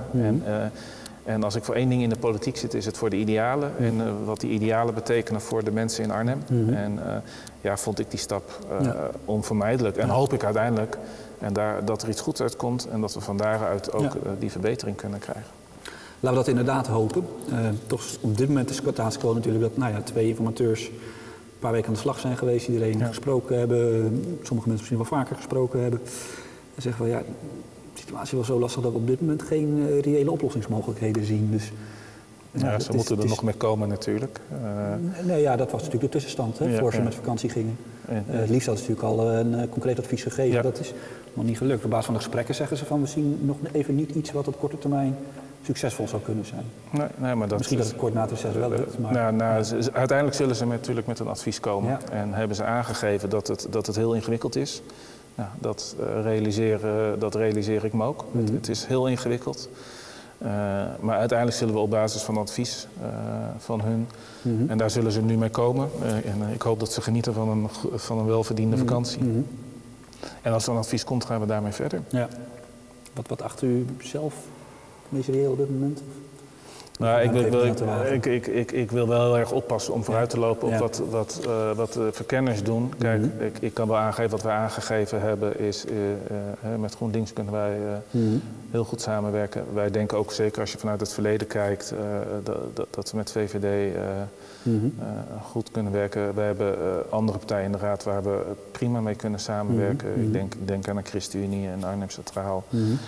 En als ik voor één ding in de politiek zit, is het voor de idealen. En wat die idealen betekenen voor de mensen in Arnhem. En vond ik die stap onvermijdelijk. En hoop ik uiteindelijk dat er iets goeds uitkomt. En dat we van daaruit ook die verbetering kunnen krijgen.
Laten we dat inderdaad hopen. Toch op dit moment is de status quo natuurlijk dat 2 informateurs een paar weken aan de slag zijn geweest. Iedereen gesproken hebben. Sommige mensen misschien wel vaker gesproken hebben. En zeggen van de situatie was zo lastig dat we op dit moment geen reële oplossingsmogelijkheden zien. Dus,
ze moeten er nog mee komen natuurlijk.
Dat was natuurlijk de tussenstand voor ze met vakantie gingen. Het liefst hadden ze natuurlijk al een concreet advies gegeven. Ja. Dat is nog niet gelukt. Op basis van de gesprekken zeggen ze van we zien nog even niet iets wat op korte termijn succesvol zou kunnen zijn.
Nee, maar
misschien dat het kort na het reces wel lukt. Maar...
uiteindelijk zullen ze natuurlijk met een advies komen. Ja. En hebben ze aangegeven dat het heel ingewikkeld is. Nou, dat realiseer ik me ook. Het is heel ingewikkeld. Maar uiteindelijk zullen we op basis van advies van hun, en daar zullen ze nu mee komen. En ik hoop dat ze genieten van een welverdiende vakantie. En als er een advies komt, gaan we daarmee verder.
Ja. Wat acht u zelf meest reëel op dit moment?
Nou, ik wil wel heel erg oppassen om vooruit te lopen op wat de verkenners doen. Kijk, ik kan wel aangeven wat wij aangegeven hebben is, met GroenLinks kunnen wij heel goed samenwerken. Wij denken ook zeker als je vanuit het verleden kijkt, dat we met VVD goed kunnen werken. Wij hebben andere partijen in de raad waar we prima mee kunnen samenwerken. Ik denk aan de ChristenUnie en Arnhem Centraal.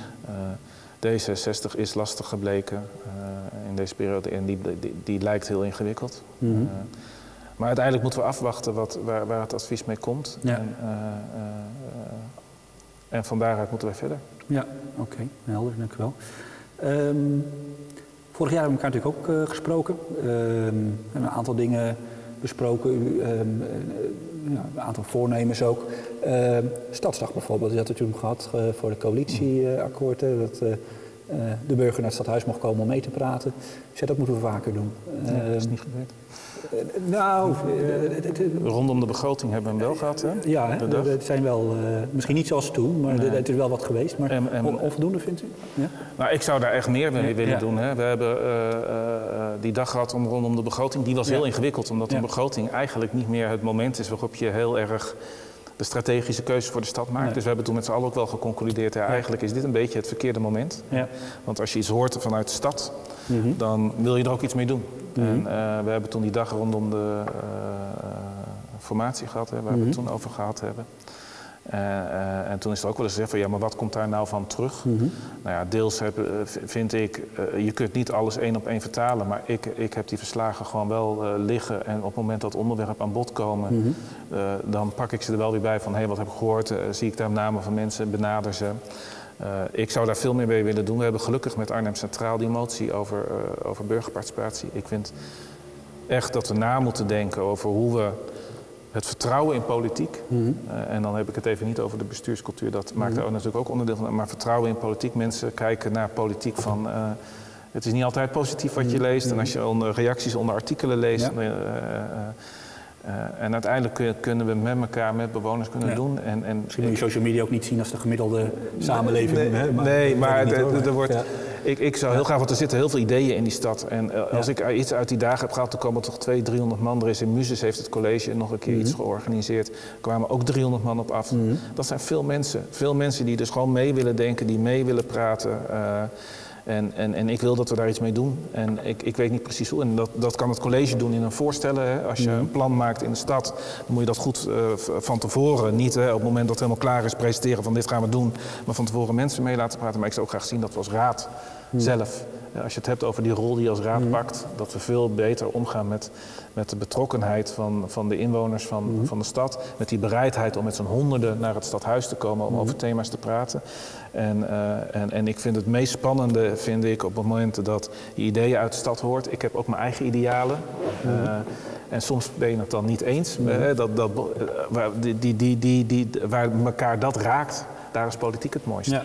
D66 is lastig gebleken in deze periode en die lijkt heel ingewikkeld. Maar uiteindelijk moeten we afwachten waar het advies mee komt. Ja. En van daaruit moeten wij verder.
Ja, oké. Helder, dank u wel. Vorig jaar hebben we elkaar natuurlijk ook gesproken. We hebben een aantal dingen besproken. Een aantal voornemens ook. Stadsdag bijvoorbeeld, je had het natuurlijk gehad voor de coalitieakkoord. Dat de burger naar het stadhuis mocht komen om mee te praten. Dus dat moeten we vaker doen.
Dat is niet gebeurd. Rondom de begroting hebben we hem wel gehad, hè?
Ja, het zijn wel, misschien niet zoals toen, maar het is wel wat geweest. Maar onvoldoende, vindt u? Ja?
Nou, ik zou daar echt meer willen doen. Hè. We hebben die dag gehad rondom de begroting. Die was heel ingewikkeld, omdat de begroting eigenlijk niet meer het moment is waarop je heel erg de strategische keuzes voor de stad maakt. Dus we hebben toen met z'n allen ook wel geconcludeerd, eigenlijk is dit een beetje het verkeerde moment. Ja. Want als je iets hoort vanuit de stad, dan wil je er ook iets mee doen. En we hebben toen die dag rondom de formatie gehad, waar we het toen over gehad hebben. En toen is er ook wel eens gezegd van ja, maar wat komt daar nou van terug? Nou ja, deels vind ik, je kunt niet alles 1 op 1 vertalen, maar ik heb die verslagen gewoon wel liggen. En op het moment dat het onderwerp aan bod komen, dan pak ik ze er wel weer bij van hé, wat heb ik gehoord? Zie ik daar namen van mensen, benader ze. Ik zou daar veel meer mee willen doen. We hebben gelukkig met Arnhem Centraal die motie over burgerparticipatie. Ik vind echt dat we na moeten denken over hoe we het vertrouwen in politiek, en dan heb ik het even niet over de bestuurscultuur, dat maakt daar natuurlijk ook onderdeel van, maar vertrouwen in politiek. Mensen kijken naar politiek van, het is niet altijd positief wat je leest. En als je reacties onder artikelen leest, en uiteindelijk kunnen we met elkaar, met bewoners doen. En
misschien moet je social media ook niet zien als de gemiddelde samenleving.
Ik zou heel graag, want er zitten heel veel ideeën in die stad. En als ik iets uit die dagen heb gehad, dan komen toch 200-300 man. Er is in Muzes heeft het college nog een keer iets georganiseerd. Er kwamen ook 300 man op af. Dat zijn veel mensen. Veel mensen die dus gewoon mee willen denken, die mee willen praten. En ik wil dat we daar iets mee doen. En ik weet niet precies hoe. En dat kan het college doen in een voorstellen. Hè. Als je een plan maakt in de stad, dan moet je dat goed van tevoren. Niet op het moment dat het helemaal klaar is presenteren van dit gaan we doen. Maar van tevoren mensen mee laten praten. Maar ik zou ook graag zien dat we als raad zelf. Als je het hebt over die rol die je als raad pakt, dat we veel beter omgaan met de betrokkenheid van de inwoners van de stad. Met die bereidheid om met z'n honderden naar het stadhuis te komen om over thema's te praten. En ik vind het meest spannende, op het moment dat je ideeën uit de stad hoort. Ik heb ook mijn eigen idealen. En soms ben je het dan niet eens. Waar elkaar dat raakt, daar is politiek het mooiste.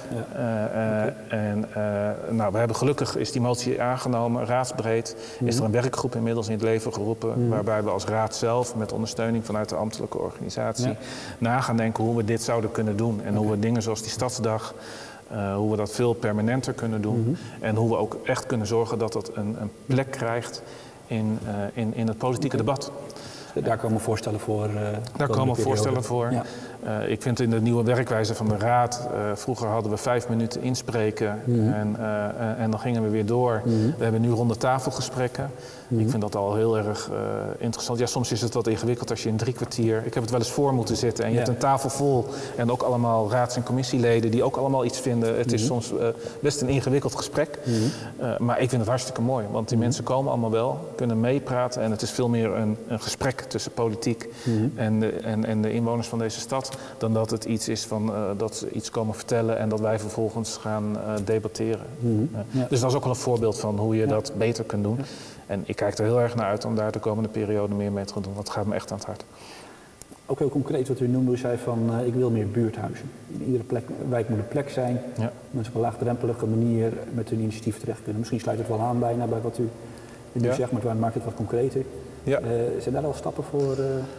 We hebben gelukkig is die motie aangenomen, raadsbreed. Is er een werkgroep inmiddels in het leven geroepen, waarbij we als raad zelf met ondersteuning vanuit de ambtelijke organisatie na gaan denken hoe we dit zouden kunnen doen. En hoe we dingen zoals die stadsdag, hoe we dat veel permanenter kunnen doen. En hoe we ook echt kunnen zorgen dat dat een plek krijgt in het politieke debat.
Daar komen voorstellen voor.
Daar komen voorstellen voor. Ja. Ik vind in de nieuwe werkwijze van de raad, vroeger hadden we 5 minuten inspreken en dan gingen we weer door. We hebben nu ronde tafelgesprekken. Ik vind dat al heel erg interessant. Ja, soms is het wat ingewikkeld als je in 3 kwartier... Ik heb het wel eens voor moeten zitten en je hebt een tafel vol en ook allemaal raads- en commissieleden die ook allemaal iets vinden. Het is soms best een ingewikkeld gesprek. Maar ik vind het hartstikke mooi, want die mensen komen allemaal wel, kunnen meepraten en het is veel meer een gesprek tussen politiek en de inwoners van deze stad, dan dat het iets is van dat ze iets komen vertellen en dat wij vervolgens gaan debatteren. Dus dat is ook wel een voorbeeld van hoe je dat beter kunt doen. En ik kijk er heel erg naar uit om daar de komende periode meer mee te gaan doen, want het gaat me echt aan het hart.
Ook heel concreet wat u noemde, u zei van ik wil meer buurthuizen. In iedere wijk moet een plek zijn. Mensen op een laagdrempelige manier met hun initiatief terecht kunnen. Misschien sluit het wel aan bijna bij wat u nu zegt, maar maakt het wat concreter. Zijn daar al stappen voor?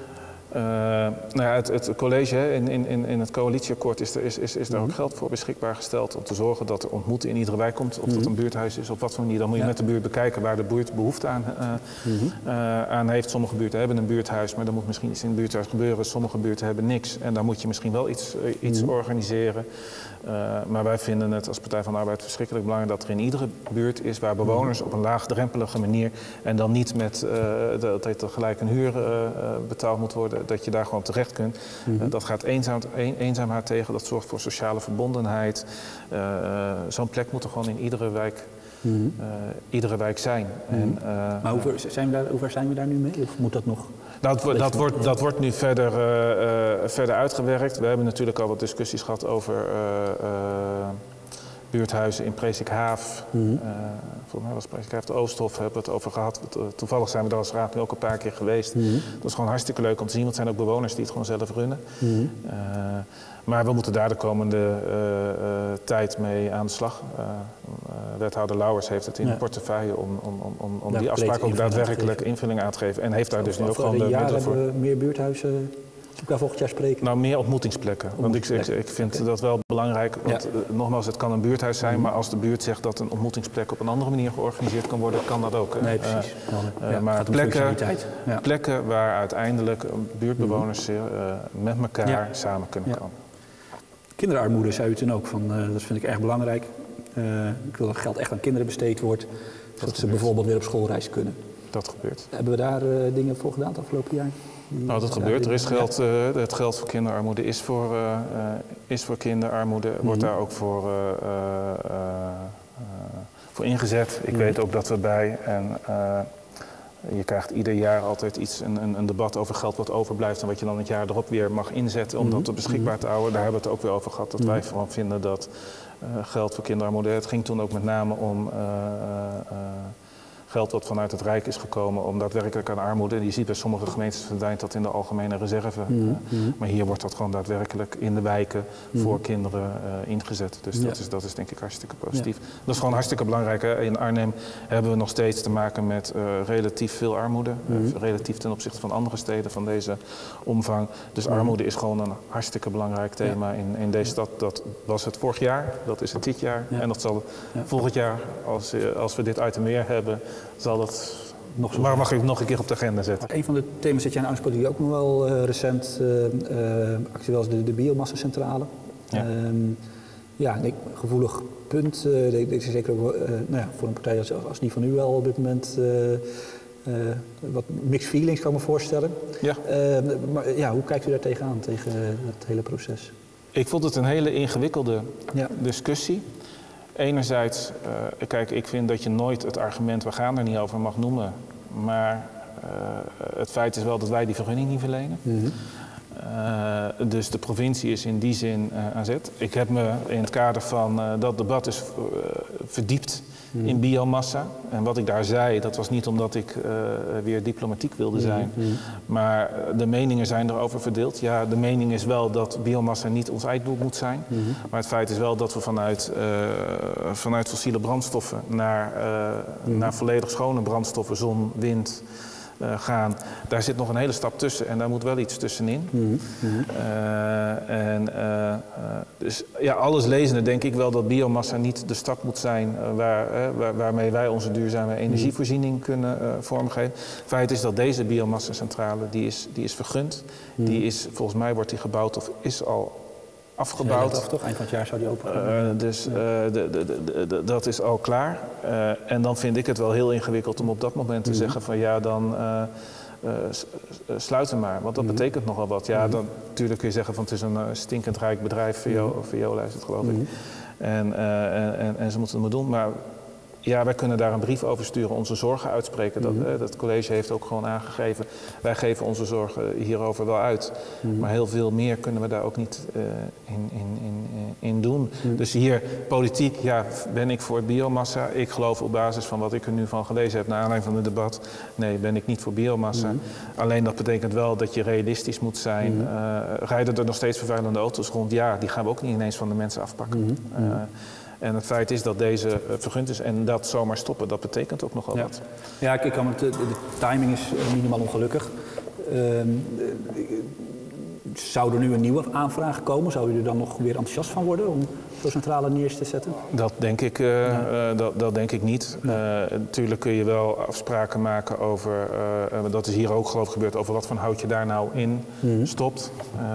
Het college in het coalitieakkoord is daar ook geld voor beschikbaar gesteld om te zorgen dat er ontmoeten in iedere wijk komt. Of dat een buurthuis is, op wat voor manier. Dan moet je met de buurt bekijken waar de buurt behoefte aan heeft. Sommige buurten hebben een buurthuis, maar er moet misschien iets in het buurthuis gebeuren. Sommige buurten hebben niks en daar moet je misschien wel iets organiseren. Maar wij vinden het als Partij van de Arbeid verschrikkelijk belangrijk dat er in iedere buurt is waar bewoners op een laagdrempelige manier en dan niet met dat er gelijk een huur betaald moet worden, dat je daar gewoon terecht kunt. Dat gaat eenzaamheid tegen, dat zorgt voor sociale verbondenheid. Zo'n plek moet er gewoon in iedere wijk zijn.
Maar hoe ver zijn we daar nu mee? Of moet dat nog?
Dat wordt nu verder uitgewerkt. We hebben natuurlijk al wat discussies gehad over buurthuizen in Presikhaaf. Volgens mij was Presikhaaf de Oosthof, hebben we het over gehad. Toevallig zijn we daar als raad nu ook een paar keer geweest. Dat is gewoon hartstikke leuk om te zien, want het zijn ook bewoners die het gewoon zelf runnen. Maar we moeten daar de komende tijd mee aan de slag. Wethouder Lauwers heeft het in de portefeuille om die afspraak ook daadwerkelijk invulling aan te geven. En heeft daar dus nu ook gewoon de middelen voor.
Hebben we meer buurthuizen? Ik ga volgend jaar spreken.
Nou, meer ontmoetingsplekken. Want ik vind dat wel belangrijk. Want nogmaals, het kan een buurthuis zijn, maar als de buurt zegt dat een ontmoetingsplek op een andere manier georganiseerd kan worden, kan dat ook.
Nee, precies.
Maar plekken waar uiteindelijk buurtbewoners met elkaar samen kunnen komen.
Kinderarmoede zei u toen ook van, dat vind ik erg belangrijk. Ik wil dat geld echt aan kinderen besteed wordt, zodat ze bijvoorbeeld weer op schoolreis kunnen.
Dat gebeurt.
Hebben we daar dingen voor gedaan het afgelopen jaar?
Nou, dat gebeurt. Er is geld, het geld voor kinderarmoede is voor kinderarmoede. Wordt daar ook voor ingezet. Ik weet ook dat we je krijgt ieder jaar altijd een debat over geld wat overblijft en wat je dan het jaar erop weer mag inzetten om dat beschikbaar te houden. Daar hebben we het ook weer over gehad dat wij van vinden dat geld voor kinderarmoede. Het ging toen ook met name om geld wat vanuit het Rijk is gekomen om daadwerkelijk aan armoede. En je ziet bij sommige gemeentes verdwijnt dat in de algemene reserve. Maar hier wordt dat gewoon daadwerkelijk in de wijken voor kinderen ingezet. Dus dat is denk ik hartstikke positief. Dat is gewoon hartstikke belangrijk. Hè? In Arnhem hebben we nog steeds te maken met relatief veel armoede. Relatief ten opzichte van andere steden van deze omvang. Dus armoede is gewoon een hartstikke belangrijk thema in deze stad. Dat was het vorig jaar, dat is het dit jaar. En dat zal volgend jaar, als we dit item weer hebben, zal dat mag ik nog een keer op de agenda zetten.
Een van de thema's dat jij aan aanspreekt die ook nog wel recent actueel is de biomassa-centrale. Een gevoelig punt. Ik zeg zeker ook voor een partij als die van u wel op dit moment wat mixed feelings kan me voorstellen. Maar hoe kijkt u daar tegenaan, tegen het hele proces?
Ik vond het een hele ingewikkelde discussie. Enerzijds, kijk, ik vind dat je nooit het argument we gaan er niet over mag noemen. Maar het feit is wel dat wij die vergunning niet verlenen. Dus de provincie is in die zin aan zet. Ik heb me in het kader van dat debat dus verdiept in biomassa. En wat ik daar zei, dat was niet omdat ik weer diplomatiek wilde zijn. Maar de meningen zijn erover verdeeld. Ja, de mening is wel dat biomassa niet ons einddoel moet zijn. Maar het feit is wel dat we vanuit fossiele brandstoffen naar volledig schone brandstoffen, zon, wind, gaan. Daar zit nog een hele stap tussen en daar moet wel iets tussenin. Dus ja, alles lezende denk ik wel dat biomassa niet de stap moet zijn waarmee wij onze duurzame energievoorziening kunnen vormgeven. Het feit is dat deze biomassacentrale, die is vergund. Die is, volgens mij wordt die gebouwd of is al afgebouwd.
Eind van het jaar zou die open gaan.
Dus dat is al klaar. En dan vind ik het wel heel ingewikkeld om op dat moment te zeggen van ja, dan sluiten maar. Want dat betekent nogal wat. Ja, dan natuurlijk kun je zeggen van het is een stinkend rijk bedrijf, Veolia is het geloof ik. En ze moeten het maar doen. Maar ja, wij kunnen daar een brief over sturen, onze zorgen uitspreken. Dat college heeft ook gewoon aangegeven, wij geven onze zorgen hierover wel uit. Maar heel veel meer kunnen we daar ook niet in doen. Dus hier, politiek, ja, ben ik voor biomassa. Ik geloof op basis van wat ik er nu van gelezen heb, naar aanleiding van het debat, nee, ben ik niet voor biomassa. Alleen dat betekent wel dat je realistisch moet zijn. Rijden er nog steeds vervuilende auto's rond? Ja, die gaan we ook niet ineens van de mensen afpakken. En het feit is dat deze vergund is en dat zomaar stoppen, dat betekent ook nogal wat.
Ja, de timing is minimaal ongelukkig. Zou er nu een nieuwe aanvraag komen? Zou u er dan nog weer enthousiast van worden om zo'n centrale neer te zetten?
Dat denk ik, dat denk ik niet. Natuurlijk kun je wel afspraken maken over, dat is hier ook geloof ik gebeurd, over wat voor hout je daar nou in stopt.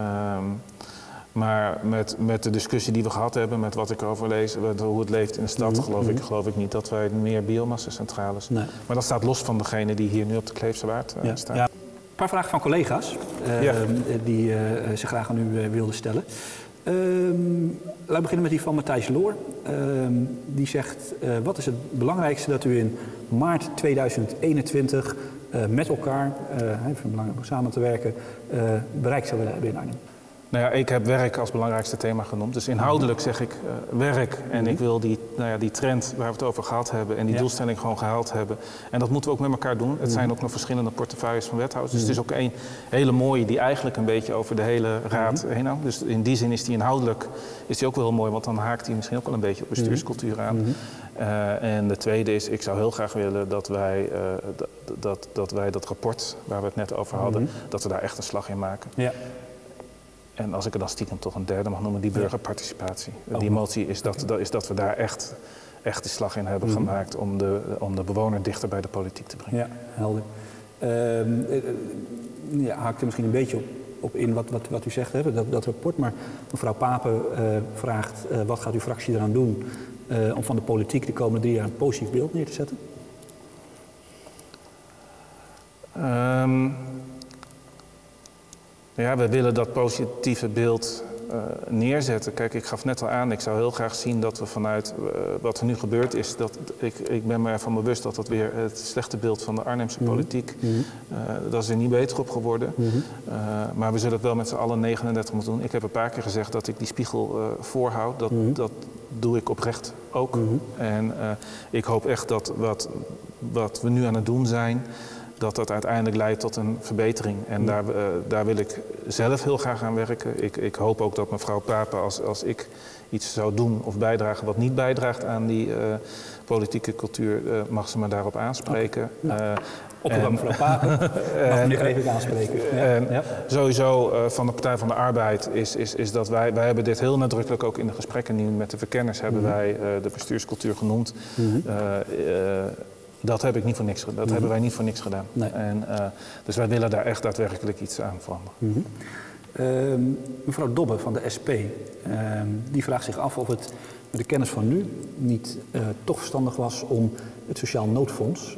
Maar met de discussie die we gehad hebben, met wat ik erover lees, hoe het leeft in de stad, geloof ik niet dat wij meer biomassacentrales. Nee. Maar dat staat los van degene die hier nu op de Kleefse Waard staan. Ja.
Een paar vragen van collega's die ze graag aan u wilden stellen. Laten we beginnen met die van Matthijs Loor. Die zegt, wat is het belangrijkste dat u in maart 2021 met elkaar, even belangrijk om samen te werken, bereikt zou willen hebben in Arnhem?
Nou ja, ik heb werk als belangrijkste thema genoemd. Dus inhoudelijk zeg ik werk. En ik wil die trend waar we het over gehad hebben en die doelstelling gewoon gehaald hebben. En dat moeten we ook met elkaar doen. Het zijn ook nog verschillende portefeuilles van wethouders. Dus het is ook een hele mooie die eigenlijk een beetje over de hele raad heen hangt. Dus in die zin is die inhoudelijk ook wel heel mooi. Want dan haakt hij misschien ook wel een beetje op bestuurscultuur aan. En de tweede is, ik zou heel graag willen dat wij dat rapport waar we het net over hadden, dat we daar echt een slag in maken. Ja. En als ik er dan stiekem toch een derde mag noemen, die burgerparticipatie. Die motie is dat we daar echt de slag in hebben gemaakt om de bewoner dichter bij de politiek te brengen.
Ja, helder. Haakt er misschien een beetje op in wat u zegt, hè, dat rapport. Maar mevrouw Papen vraagt, wat gaat uw fractie eraan doen om van de politiek de komende 3 jaar een positief beeld neer te zetten?
Ja, we willen dat positieve beeld neerzetten. Kijk, ik gaf net al aan, ik zou heel graag zien dat we vanuit wat er nu gebeurd is, ik ben me ervan bewust dat dat weer het slechte beeld van de Arnhemse politiek, dat is er niet beter op geworden. Maar we zullen het wel met z'n allen 39 moeten doen. Ik heb een paar keer gezegd dat ik die spiegel voorhoud. Dat doe ik oprecht ook. En ik hoop echt dat wat we nu aan het doen zijn, dat uiteindelijk leidt tot een verbetering. En daar wil ik zelf heel graag aan werken. Ik hoop ook dat mevrouw Papen, als ik iets zou doen of bijdragen wat niet bijdraagt aan die politieke cultuur, mag ze me daarop aanspreken.
Oproep mevrouw Papen, mag meneer even aanspreken.
Sowieso van de Partij van de Arbeid is dat wij hebben dit heel nadrukkelijk ook in de gesprekken nu met de verkenners hebben wij de bestuurscultuur genoemd. Dat heb ik niet voor niks gedaan. Dat hebben wij niet voor niks gedaan. Nee. Dus wij willen daar echt daadwerkelijk iets aan veranderen.
Mevrouw Dobbe van de SP, die vraagt zich af of het met de kennis van nu niet toch verstandig was om het Sociaal Noodfonds,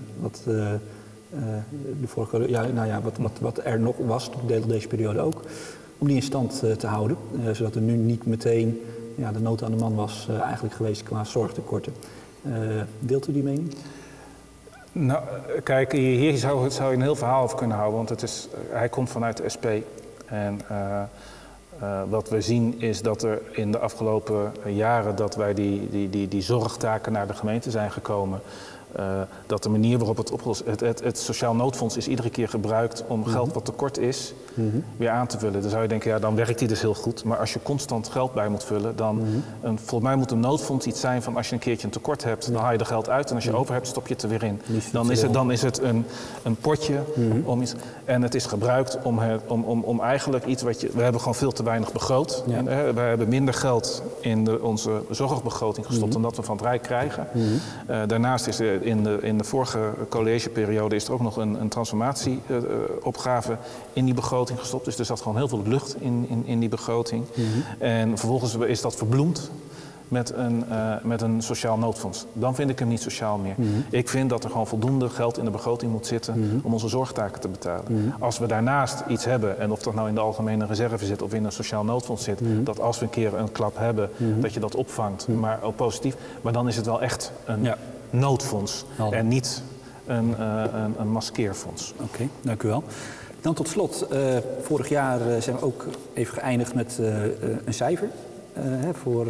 wat er nog was, deel deze periode ook, om die in stand te houden. Zodat er nu niet meteen ja, de nood aan de man was eigenlijk geweest qua zorgtekorten. Deelt u die mening?
Nou, kijk, hier zou je een heel verhaal over kunnen houden, want hij komt vanuit de SP. En wat we zien is dat er in de afgelopen jaren dat wij die zorgtaken naar de gemeente zijn gekomen, dat de manier waarop het opgelost is, het sociaal noodfonds is iedere keer gebruikt om geld wat tekort is weer aan te vullen. Dan zou je denken, ja, dan werkt die dus heel goed. Maar als je constant geld bij moet vullen, dan volgens mij moet een noodfonds iets zijn van als je een keertje een tekort hebt, dan haal je er geld uit en als je over hebt, stop je het er weer in. Dan is het een potje om iets. En het is gebruikt om eigenlijk iets wat we hebben gewoon veel te weinig begroot. Ja. We hebben minder geld in onze zorgbegroting gestopt dan dat we van het Rijk krijgen. Daarnaast is in de vorige collegeperiode is er ook nog een transformatieopgave in die begroting gestopt. Dus er zat gewoon heel veel lucht in die begroting. En vervolgens is dat verbloemd met een sociaal noodfonds. Dan vind ik hem niet sociaal meer. Ik vind dat er gewoon voldoende geld in de begroting moet zitten om onze zorgtaken te betalen. Als we daarnaast iets hebben, en of dat nou in de algemene reserve zit of in een sociaal noodfonds zit, dat als we een keer een klap hebben, dat je dat opvangt, maar ook positief. Maar dan is het wel echt een noodfonds en niet een maskeerfonds.
Oké, dank u wel. Dan tot slot, vorig jaar zijn we ook even geëindigd met een cijfer voor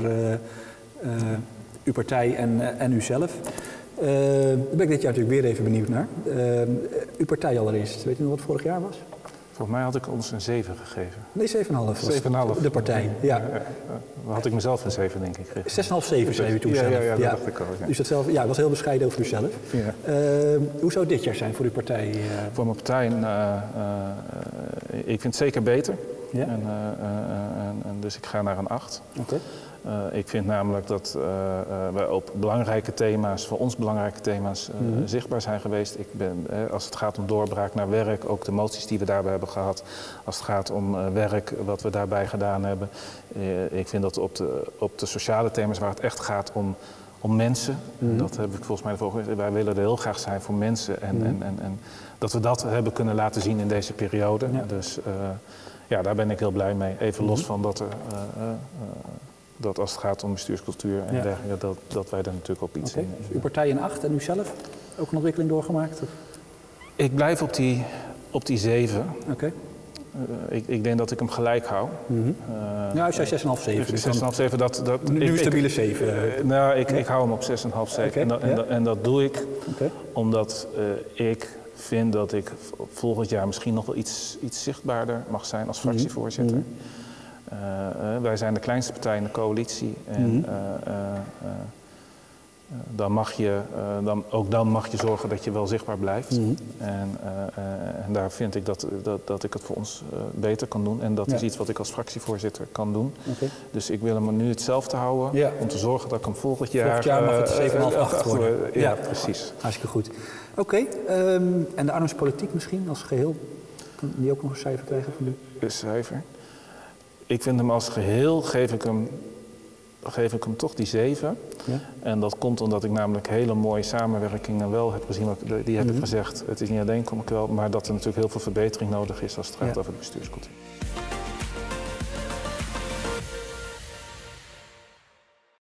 uw partij en uzelf. Daar ben ik dit jaar natuurlijk weer even benieuwd naar. Uw partij allereerst, weet u nog wat vorig jaar was?
Volgens mij had ik ons een 7 gegeven.
Nee, 7,5.
7,5.
De partij, ja.
Had ik mezelf een 7, denk ik.
6,5, 7 zei u toen zelf.
Ja, dat dacht ik al. Ja.
Dus dat zelf, was heel bescheiden over uzelf. Ja. Hoe zou dit jaar zijn voor uw partij?
Voor mijn partij, ik vind het zeker beter. Ja? En dus ik ga naar een 8.
Okay.
Ik vind namelijk dat we op belangrijke thema's, voor ons belangrijke thema's, zichtbaar zijn geweest. Als het gaat om doorbraak naar werk, ook de moties die we daarbij hebben gehad. Als het gaat om werk, wat we daarbij gedaan hebben. Ik vind dat op de sociale thema's waar het echt gaat om mensen. Dat heb ik volgens mij de vorige. Wij willen er heel graag zijn voor mensen. En dat we dat hebben kunnen laten zien in deze periode. Ja. Dus daar ben ik heel blij mee. Even los van dat als het gaat om bestuurscultuur en dergelijke, dat wij daar natuurlijk ook iets in.
Dus uw partij een 8 en u zelf ook een ontwikkeling doorgemaakt? Of?
Ik blijf op die 7.
Okay.
Ik denk dat ik hem gelijk hou.
U zei 6,5, 7.
6,5, 7.
Nu een stabiele 7.
Ik hou hem op 6,5, 7. Okay. En dat doe ik omdat ik vind dat ik volgend jaar misschien nog wel iets zichtbaarder mag zijn als fractievoorzitter. Wij zijn de kleinste partij in de coalitie en dan mag je zorgen dat je wel zichtbaar blijft. En daar vind ik dat ik het voor ons beter kan doen. En dat is iets wat ik als fractievoorzitter kan doen. Okay. Dus ik wil hem nu hetzelfde houden om te zorgen dat ik hem volgend jaar...
Volgend jaar mag het 7,5, 8 worden.
Ja, precies.
Hartstikke goed. Oké, en de Arnhemse politiek misschien als geheel? Kan die ook nog een cijfer krijgen van u?
Een cijfer? Ik vind hem als geheel, geef ik hem toch die 7. Ja. En dat komt omdat ik namelijk hele mooie samenwerkingen wel heb gezien. Die heb ik gezegd, het is niet alleen kom ik wel, maar dat er natuurlijk heel veel verbetering nodig is als het gaat over de bestuurscultuur.